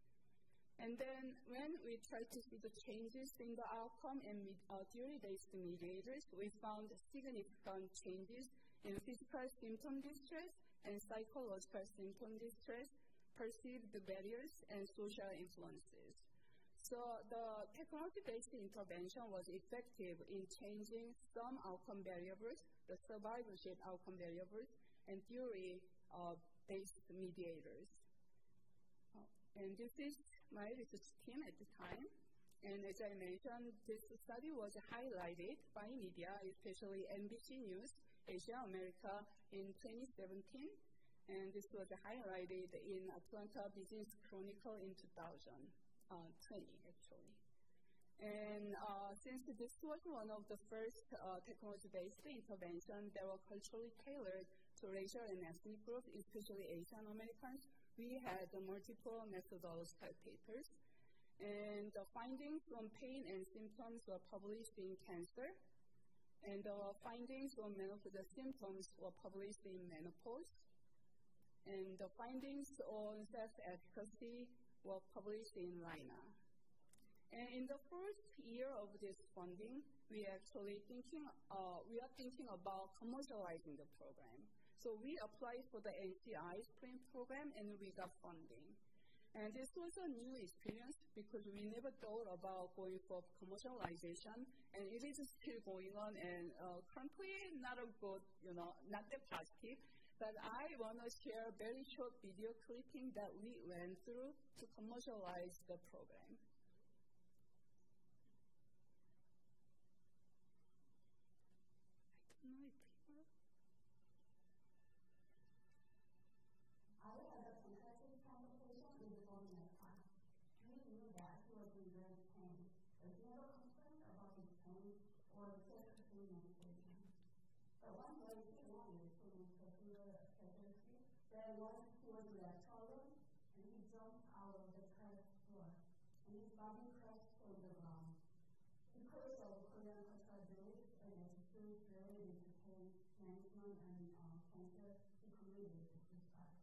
And then when we tried to see the changes in the outcome and uh, theory-based mediators, we found significant changes in physical symptom distress and psychological symptom distress, perceived barriers, and social influences. So the technology-based intervention was effective in changing some outcome variables, the survivorship outcome variables, and theory-based uh, mediators. Oh, and this is my research team at the time. And as I mentioned, this study was highlighted by media, especially N B C News, Asia America in twenty seventeen. And this was highlighted in Atlanta Business Chronicle in two thousand twenty, actually. And uh, since this was one of the first uh, technology-based interventions that were culturally tailored to racial and ethnic groups, especially Asian Americans, we had uh, multiple methodological papers. And the findings on pain and symptoms were published in Cancer. And the findings on menopause, the symptoms were published in Menopause. And the findings on self-efficacy were published in R I N A. And in the first year of this funding, we actually thinking, uh, we are thinking about commercializing the program. So we applied for the N C I Sprint program and we got funding. And this was a new experience because we never thought about going for commercialization, and it is still going on, and uh, currently not a good, you know, not that positive. But I want to share a very short video clipping that we went through to commercialize the program. I don't know if people... I had a fantastic conversation with the woman at class. He knew that he was in great pain, but he never complained about his pain or took pain medication. But one day he wanted to make a fever specialty. Then once he was in that toilet, and he jumped out of the press floor, and his body crashed on the ground. Because of Korean cultural beliefs and attitudes related to pain management and uh, cancer, he committed suicide.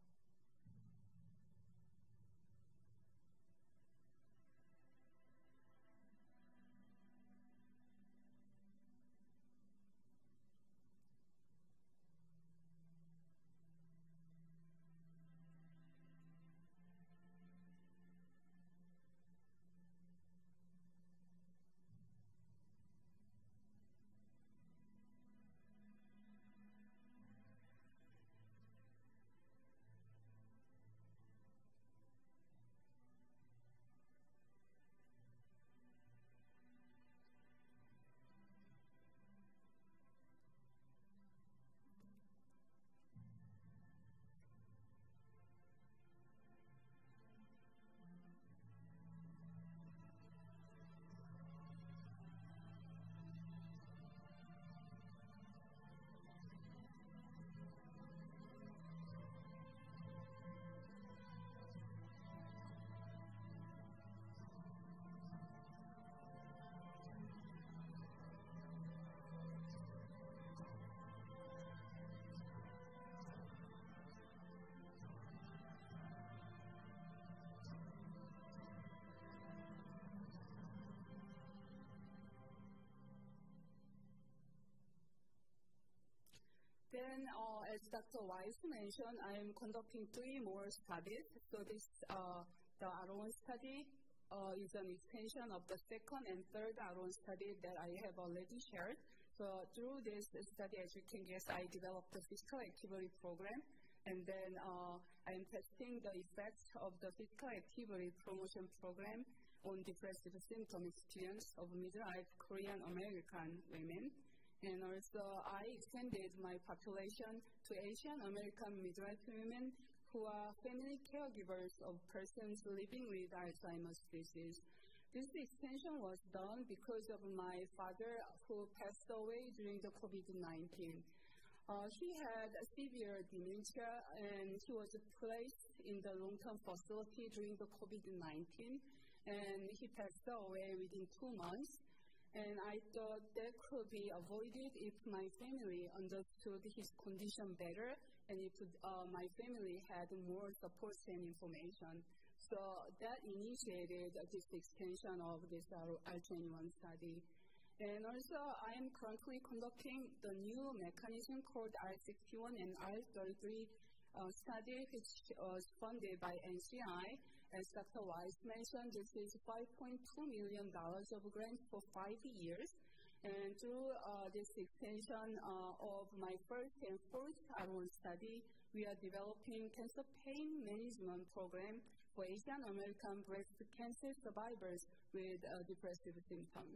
uh, as Doctor Weiss mentioned, I am conducting three more studies. So this, uh, the Aron study uh, is an extension of the second and third Aron study that I have already shared. So through this study, as you can guess, I developed the physical activity program. And then uh, I am testing the effects of the physical activity promotion program on depressive symptom experience of midlife Korean American women. And also, I extended my population to Asian American midlife women who are family caregivers of persons living with Alzheimer's disease. This extension was done because of my father who passed away during the COVID nineteen. Uh, he had a severe dementia and he was placed in the long-term facility during the COVID nineteen, and he passed away within two months. And I thought that could be avoided if my family understood his condition better and if uh, my family had more support and information. So that initiated this extension of this R twenty-one study. And also, I am currently conducting the new mechanism called R sixty-one and R thirty-three uh, study, which was funded by N C I. As Doctor Weiss mentioned, this is five point two million dollars of grant for five years. And through uh, this extension uh, of my first and fourth Aron study, we are developing cancer pain management program for Asian American breast cancer survivors with uh, depressive symptoms.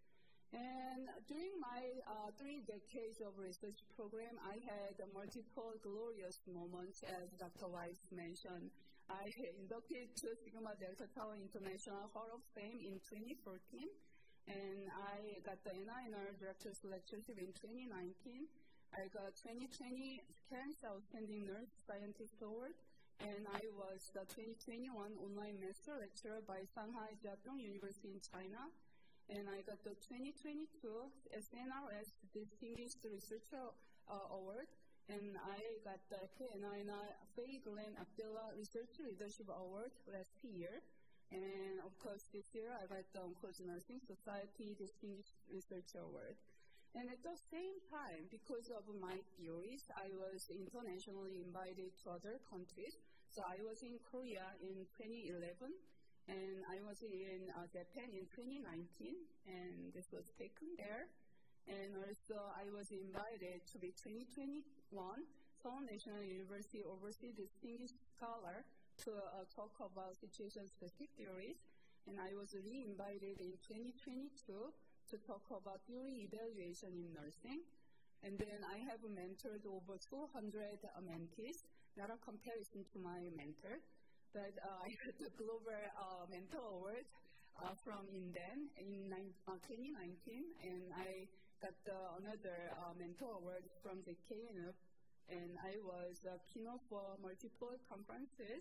And during my uh, three decades of research program, I had multiple glorious moments, as Doctor Weiss mentioned. I inducted to Sigma Delta Tau International Hall of Fame in twenty fourteen, and I got the N I N R Director's Lectureship in twenty nineteen. I got twenty twenty Cancer Outstanding Nurse Scientist Award, and I was the twenty twenty-one Online Master Lecturer by Shanghai Jiaotong University in China. And I got the twenty twenty-two S N R S Distinguished Researcher uh, Award. And I got the N I N R Faye Glenn Abdullah Research Leadership Award last year. And of course, this year I got the Oncology Nursing Society Distinguished Research Award. And at the same time, because of my theories, I was internationally invited to other countries. So I was in Korea in twenty eleven, and I was in uh, Japan in twenty nineteen, and this was taken there. And also, I was invited to be twenty twenty-one Seoul National University Overseas Distinguished Scholar to uh, talk about situation-specific theories. And I was re-invited in twenty twenty-two to talk about theory evaluation in nursing. And then I have mentored over two hundred uh, mentees, not a comparison to my mentor, but uh, I got the Global uh, Mentor Award uh, from Endowed in uh, twenty nineteen, and I got uh, another uh, mentor award from the K N F, and I was a keynote for multiple conferences.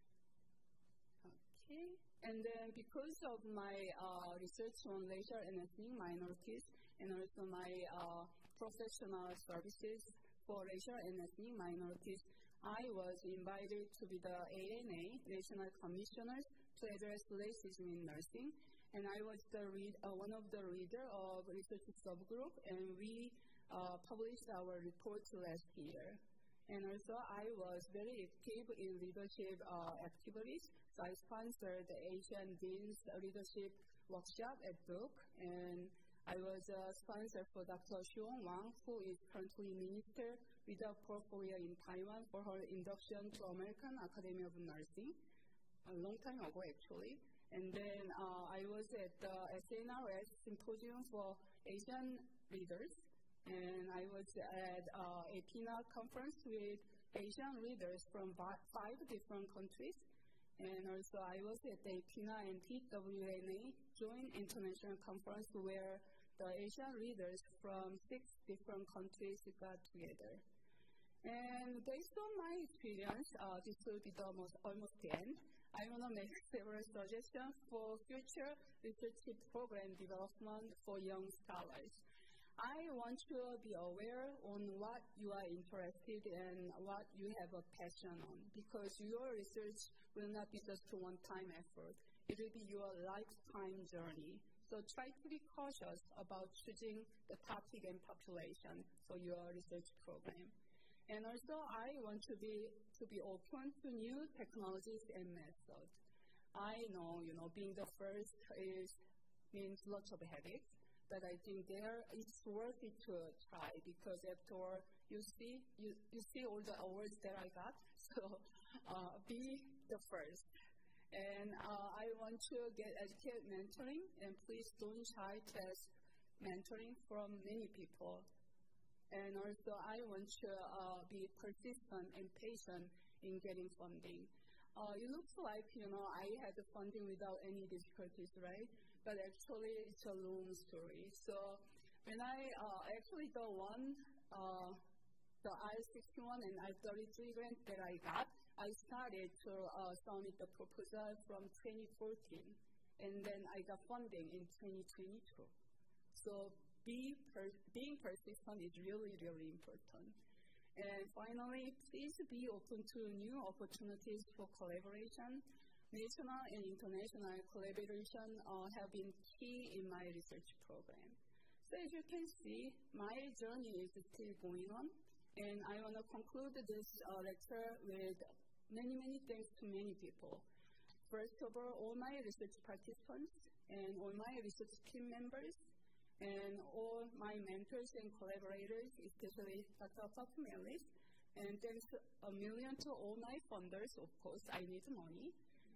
Okay, and then because of my uh, research on racial and ethnic minorities, and also my uh, professional services for racial and ethnic minorities, I was invited to be the A N A, National Commissioners to Address Racism in Nursing. And I was the read, uh, one of the leader of research subgroup, and we uh, published our report last year. And also, I was very active in leadership uh, activities. So I sponsored the Asian Dean's Leadership Workshop at Book, and I was a sponsor for Doctor Xiong Wang, who is currently Minister with a portfolio in Taiwan for her induction to American Academy of Nursing, a long time ago actually. And then uh, I was at the S N R S Symposium for Asian Leaders, and I was at uh, a P N A conference with Asian leaders from five different countries. And also I was at the P N A and P W N A Joint International Conference where the Asian leaders from six different countries got together. And based on my experience, uh, this will be the almost, almost the end. I want to make several suggestions for future research program development for young scholars. I want you to be aware on what you are interested in, what you have a passion on, because your research will not be just a one-time effort. It will be your lifetime journey. So try to be cautious about choosing the topic and population for your research program. And also, I want to be to be open to new technologies and methods. I know, you know, being the first is means lots of headaches, but I think there it's worth it to try because after all, you see, you, you see all the awards that I got, so uh, be the first. And uh, I want to get educated mentoring, and please don't shy to ask mentoring from many people. And also, I want to uh, be persistent and patient in getting funding. Uh, it looks like, you know, I had the funding without any difficulties, right? But actually, it's a long story. So when I uh, actually the one, uh, the I sixty-one and I thirty-three grant that I got, I started to uh, submit the proposal from twenty fourteen, and then I got funding in twenty twenty-two. So be per being persistent is really, really important. And finally, please be open to new opportunities for collaboration. National and international collaboration uh, have been key in my research program. So as you can see, my journey is still going on, and I want to conclude this uh, lecture with many, many thanks to many people. First of all, all my research participants and all my research team members, and all my mentors and collaborators, especially Doctor Afaf Meleis. And thanks a million to all my funders. Of course, I need money.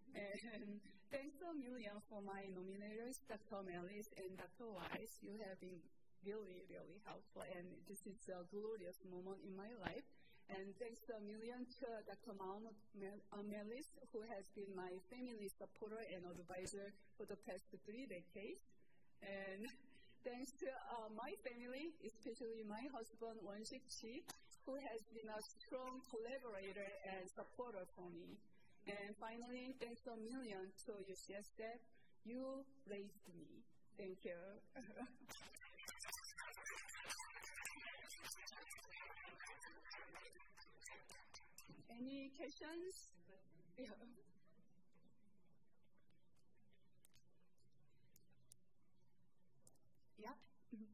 And thanks a million for my nominators, Doctor Meleis and Doctor Wise. You have been really, really helpful, and this is a glorious moment in my life. And thanks a million to Doctor Meleis, who has been my family supporter and advisor for the past three decades. And thanks to uh, my family, especially my husband, Eun-Ok Im, who has been a strong collaborator and supporter for me. And finally, thanks a million to U C S F. You raised me. Thank you. Any questions? Yeah. Yep. Mm-hmm.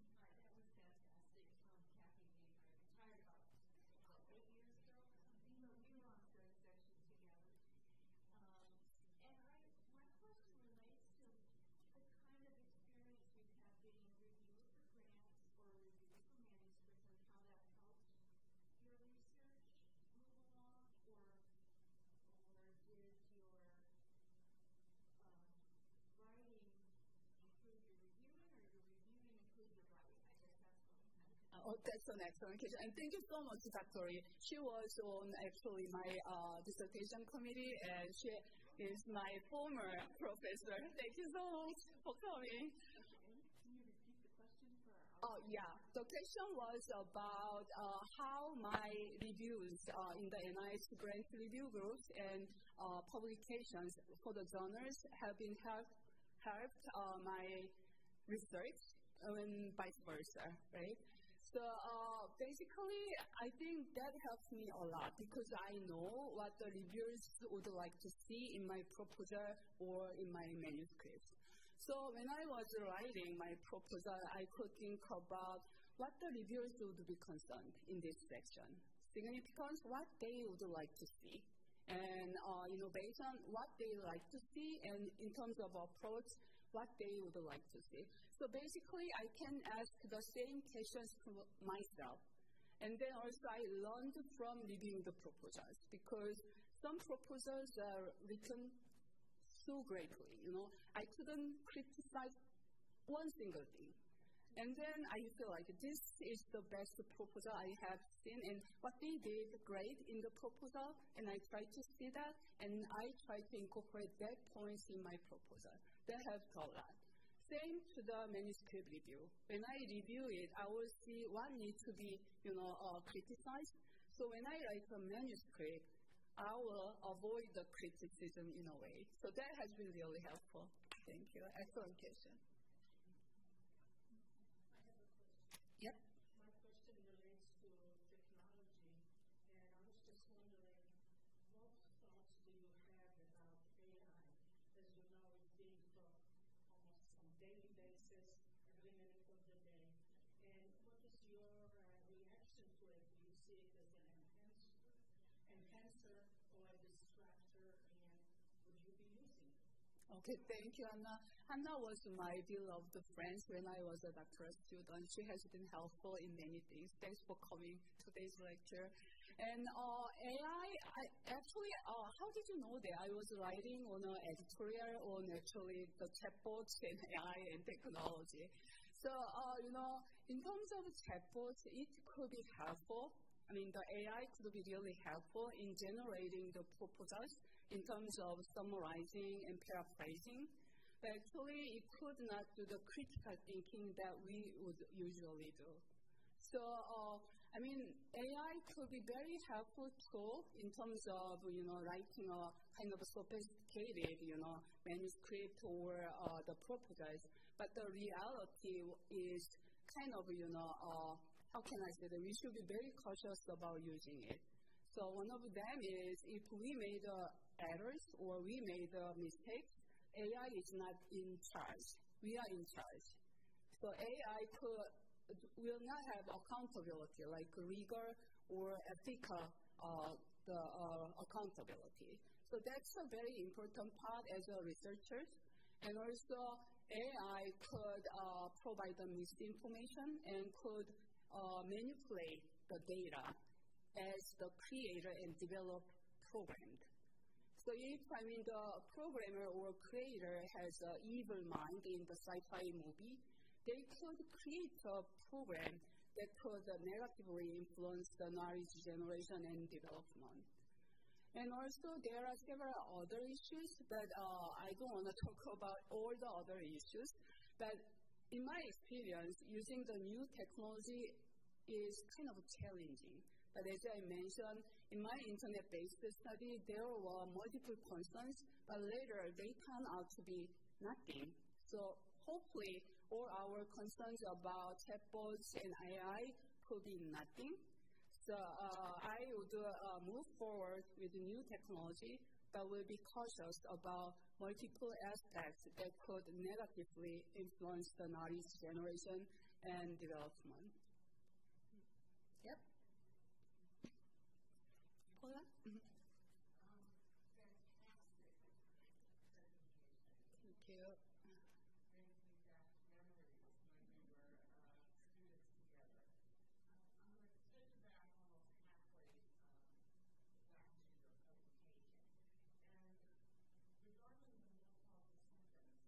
Oh, that's an excellent question. And thank you so much, Doctor Lee. She was on actually my uh, dissertation committee, and she is my former professor. Thank you so much for coming. Can you repeat the question for Oh, our yeah. The question was about uh, how my reviews uh, in the N I H grant review groups and uh, publications for the journals have been helped, helped uh, my research and vice versa, right? So uh, basically, I think that helps me a lot because I know what the reviewers would like to see in my proposal or in my manuscript. So when I was writing my proposal, I could think about what the reviewers would be concerned in this section. Significance, what they would like to see. And uh, innovation, what they like to see, and in terms of approach, what they would like to see. So basically, I can ask the same questions to myself. And then also I learned from reviewing the proposals because some proposals are written so greatly, you know. I couldn't criticize one single thing. And then I feel like this is the best proposal I have seen, and what they did great in the proposal, and I try to see that, and I try to incorporate that points in my proposal. That helped a lot. Same to the manuscript review. When I review it, I will see what needs to be, you know, uh, criticized. So when I write a manuscript, I will avoid the criticism in a way. So that has been really helpful. Thank you. Excellent question. Yep. My question relates to technology, and I was just wondering, what thoughts do you have about A I? As you know, it's being taught almost on a daily basis, every minute of the day. And what is your uh, reaction to it? Do you see it as an Okay, thank you, Anna. Anna was my beloved friend when I was a doctoral student. She has been helpful in many things. Thanks for coming to today's lecture. And uh, A I, I actually, uh, how did you know that I was writing on an editorial on actually the chatbots and A I and technology? So, uh, you know, in terms of chatbots, it could be helpful. I mean, the A I could be really helpful in generating the proposals in terms of summarizing and paraphrasing. But actually, it could not do the critical thinking that we would usually do. So, uh, I mean, A I could be very helpful tool in terms of, you know, writing a kind of sophisticated, you know, manuscript or uh, the proposals. But the reality is kind of, you know, uh, how can I say that we should be very cautious about using it. So one of them is if we made uh, errors or we made uh, mistakes, A I is not in charge. We are in charge. So A I could, will not have accountability like legal or ethical uh, the, uh, accountability. So that's a very important part as a researcher. And also A I could uh, provide the misinformation and could uh, manipulate the data as the creator and develop programmed. So if, I mean, the programmer or creator has an evil mind in the sci-fi movie, they could create a program that could uh, negatively influence the knowledge generation and development. And also, there are several other issues, but uh, I don't want to talk about all the other issues. But in my experience, using the new technology is kind of challenging. But as I mentioned, in my internet-based study, there were multiple concerns, but later they turned out to be nothing. So hopefully, all our concerns about chatbots and A I could be nothing. So uh, I would uh, move forward with new technology, but will be cautious about multiple aspects that could negatively influence the knowledge generation and development. Yep. Paula? Mm-hmm. Um, fantastic presentation. Thank you. Brings me back memories when we were uh, students together. Um, I'm going to take you back almost halfway um, back to your presentation. And regarding the menopause symptoms,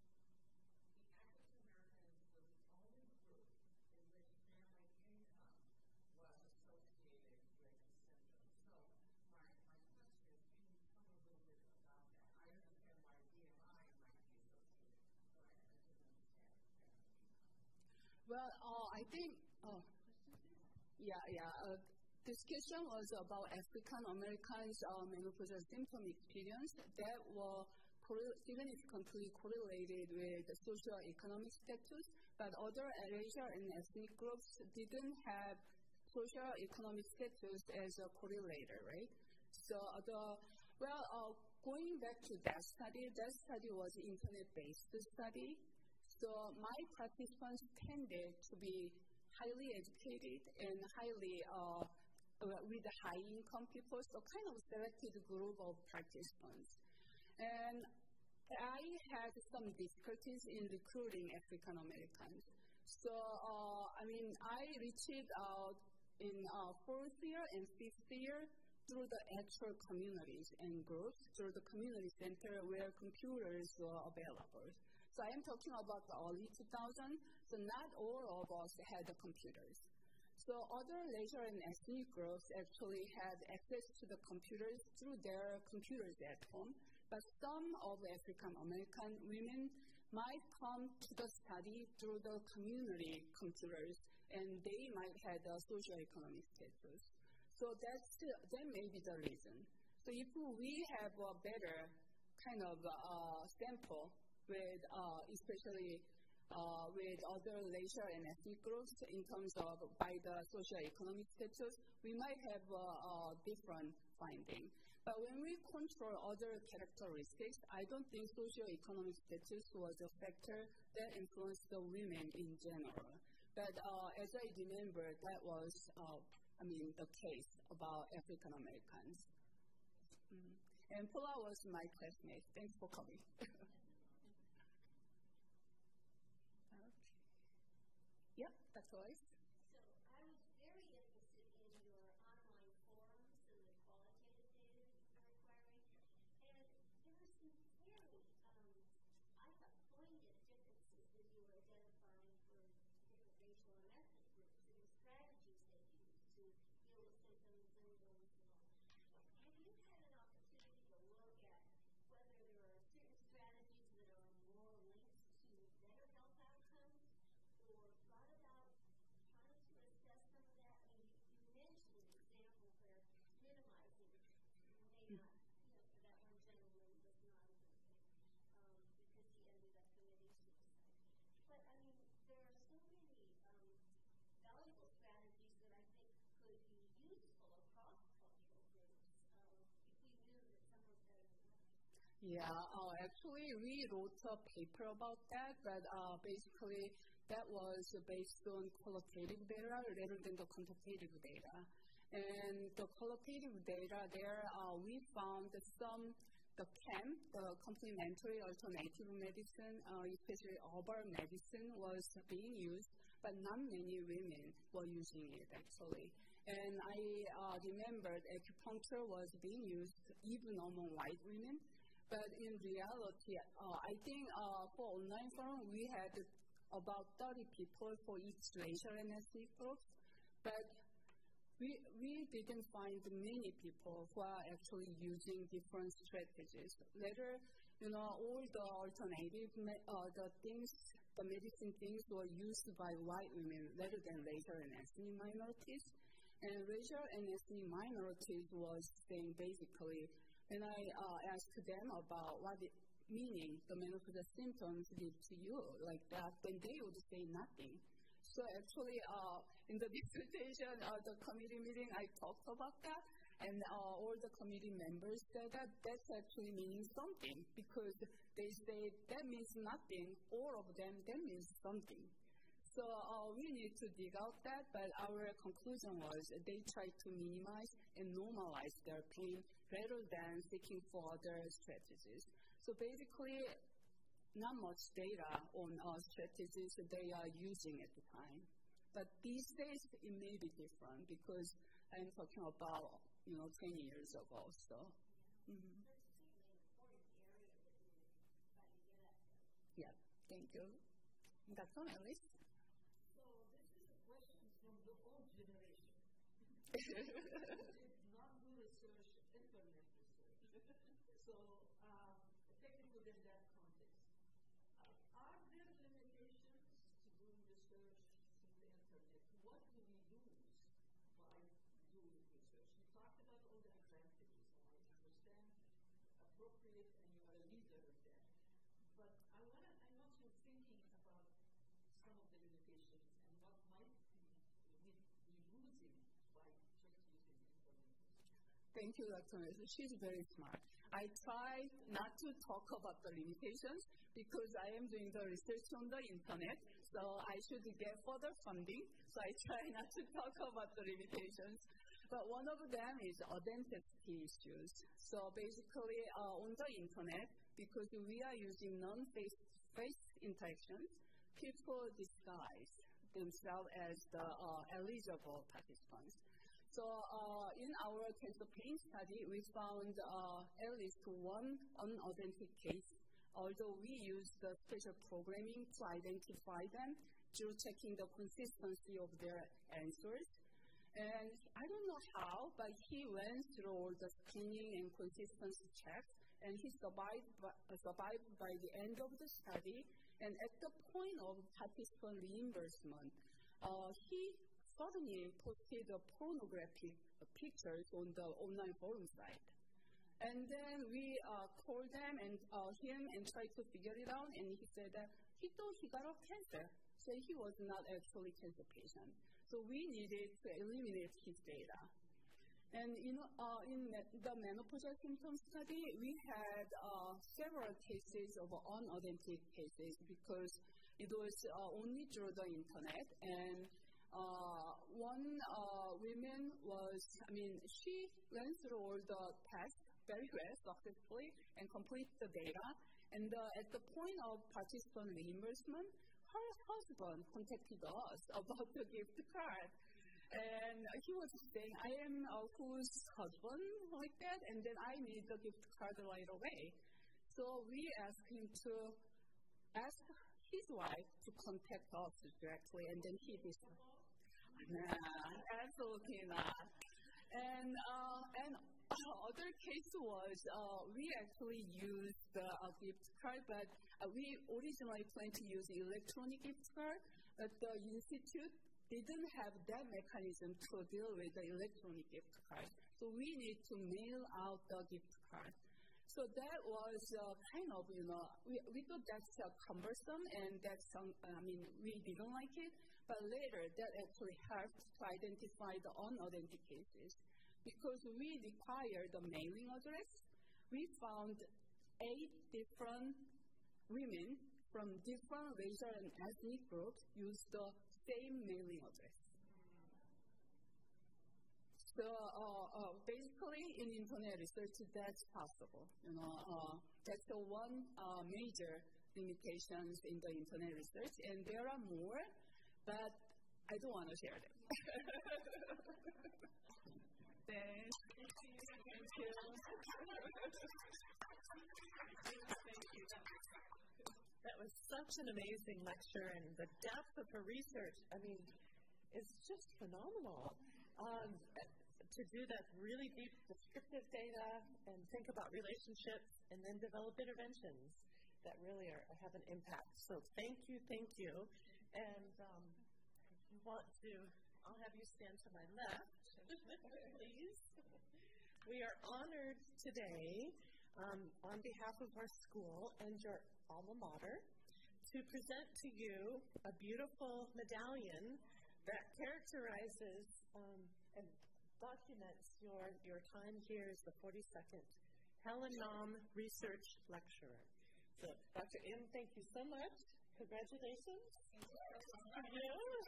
the African Americans were the only group in which family income was associated with the symptoms. So my, my question is, can you tell me a little bit about that? I understand why B M I might be associated, but I, I didn't understand family income. Well, uh, I think, oh, yeah, yeah. Uh, discussion was about African Americans' uh, menopausal symptom experience that were correl- significantly correlated with socio-economic status, but other racial and ethnic groups didn't have socio-economic status as a correlator, right? So uh, the well, uh, going back to that study, that study was internet-based study. So my participants tended to be highly educated and highly uh, with high-income people, so kind of selected group of participants. And I had some difficulties in recruiting African Americans. So, uh, I mean, I reached out in uh, fourth year and fifth year through the actual communities and groups, through the community center where computers were available. So I am talking about the early two thousands, so not all of us had the computers. So other racial and ethnic groups actually had access to the computers through their computers at home, but some of African American women might come to the study through the community computers, and they might have a socioeconomic status. So that's, that may be the reason. So if we have a better kind of uh, sample with uh, especially uh, with other racial and ethnic groups in terms of by the socioeconomic status, we might have a, a different finding. But when we control other characteristics, I don't think socioeconomic status was a factor that influenced the women in general. But uh, as I remember, that was, uh, I mean, the case about African Americans. Mm. And Paula was my classmate. Thanks for coming. choice? So I was very interested in your online forums and the qualitative data that you were acquiring. And there were some very, um, I thought, poignant differences that you were identifying for different racial and ethnic groups and the strategies they use to deal with symptoms and illness and all. Have you had an opportunity to look at whether there are certain strategies that are more linked to better health outcomes, or thought about trying to assess some of that? I mean, you, you mentioned an example where minimizing may not, you know, for that one gentleman was not a good thing um, because he ended up committing suicide. But, I mean, there are so many um, valuable strategies that I think could be useful across cultural groups um, if we knew that some was better than others. Yeah, uh, actually, we wrote a paper about that, but uh, basically that was based on qualitative data rather than the quantitative data. And the qualitative data there, uh, we found some, the C A M, the complementary alternative medicine, uh, especially herbal medicine, was being used, but not many women were using it actually. And I uh, remembered acupuncture was being used even among white women. But in reality, uh, I think uh, for online forum, we had about thirty people for each racial and ethnic group. But we, we didn't find many people who are actually using different strategies. Later, you know, all the alternative, uh, the things, the medicine things were used by white women rather than racial and ethnic minorities. And racial and ethnic minorities was saying basically, when I uh, asked them about what it meaning the menopause symptoms did to you like that, then they would say nothing. So actually, uh, in the dissertation, uh, the committee meeting, I talked about that, and uh, all the committee members said that that's actually meaning something, because they say that means nothing, all of them, that means something. So uh, we need to dig out that, but our conclusion was they tried to minimize and normalize their pain rather than seeking for other strategies. So basically, not much data on uh, strategies that they are using at the time. But these days, it may be different because I'm talking about, you know, ten years ago. So, mm-hmm. Yeah, thank you. Doctor Meleis. Did not do research, internet research. So, um, taken within that context, uh, are there limitations to doing research through the internet? What do we lose by doing research? You talked about all the advantages, and I understand appropriate, and you are a leader of that. But I want to, I'm also thinking about some of the limitations and what might be, we be losing by just using internet. Thank you, Doctor Meleis. She's very smart. I try not to talk about the limitations because I am doing the research on the internet, so I should get further funding, so I try not to talk about the limitations. But one of them is authenticity issues. So basically, uh, on the internet, because we are using non-face-to-face interactions, people disguise themselves as the uh, eligible participants. So uh, in our cancer pain study, we found uh, at least one unauthentic case, although we used the special programming to identify them through checking the consistency of their answers. And I don't know how, but he went through all the screening and consistency checks, and he survived by, uh, survived by the end of the study. And at the point of participant reimbursement, uh, he suddenly posted a pornographic uh, pictures on the online forum site. And then we uh, called them and uh, him and tried to figure it out, and he said that he thought he got off cancer, so he was not actually cancer patient. So we needed to eliminate his data. And you know, uh, in the menopausal symptom study, we had uh, several cases of unauthentic cases because it was uh, only through the internet. And uh, one uh, woman was, I mean, she went through all the tests very well, successfully, and completed the data. And uh, at the point of participant reimbursement, her husband contacted us about the gift card. And he was saying, I am uh, whose husband like that, and then I need the gift card right away. So we asked him to ask his wife to contact us directly, and then he decided, nah, absolutely not. And uh, and other case was uh, we actually used the uh, gift card, but uh, we originally planned to use electronic gift card, but the institute didn't have that mechanism to deal with the electronic gift card. So we need to mail out the gift card. So that was uh, kind of, you know, we, we thought that's uh, cumbersome and that's, um, I mean, we didn't like it. But later, that actually helped to identify the unauthentic cases. Because we require the mailing address, we found eight different women from different racial and ethnic groups use the same mailing address. So uh, uh, basically, in internet research, that's possible. You know, uh, that's the one uh, major limitations in the internet research, and there are more, but I don't want to share them. Thanks. Thank you. Thank you. That was such an amazing lecture, and the depth of her research, I mean, is just phenomenal. Um, to do that really deep descriptive data and think about relationships and then develop interventions that really are, have an impact. So thank you, thank you. And um, if you want to, I'll have you stand to my left, please. We are honored today um, on behalf of our school and your alma mater to present to you a beautiful medallion that characterizes um, and documents your, your time here as the forty-second Helen Nahm Research Lecturer. So, Doctor Im, thank you so much. Congratulations. Thank you.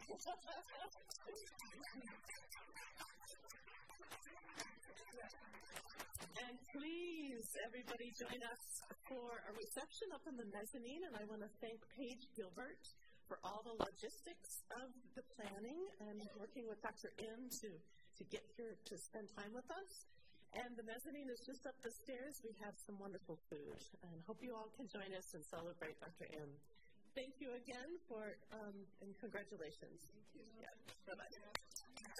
And please, everybody, join us for a reception up in the mezzanine. And I want to thank Paige Gilbert for all the logistics of the planning and working with Doctor Im to, to get here to spend time with us. And the mezzanine is just up the stairs. We have some wonderful food. And hope you all can join us and celebrate Doctor Im. Thank you again for, um, and congratulations. Thank you. Yeah. Bye-bye.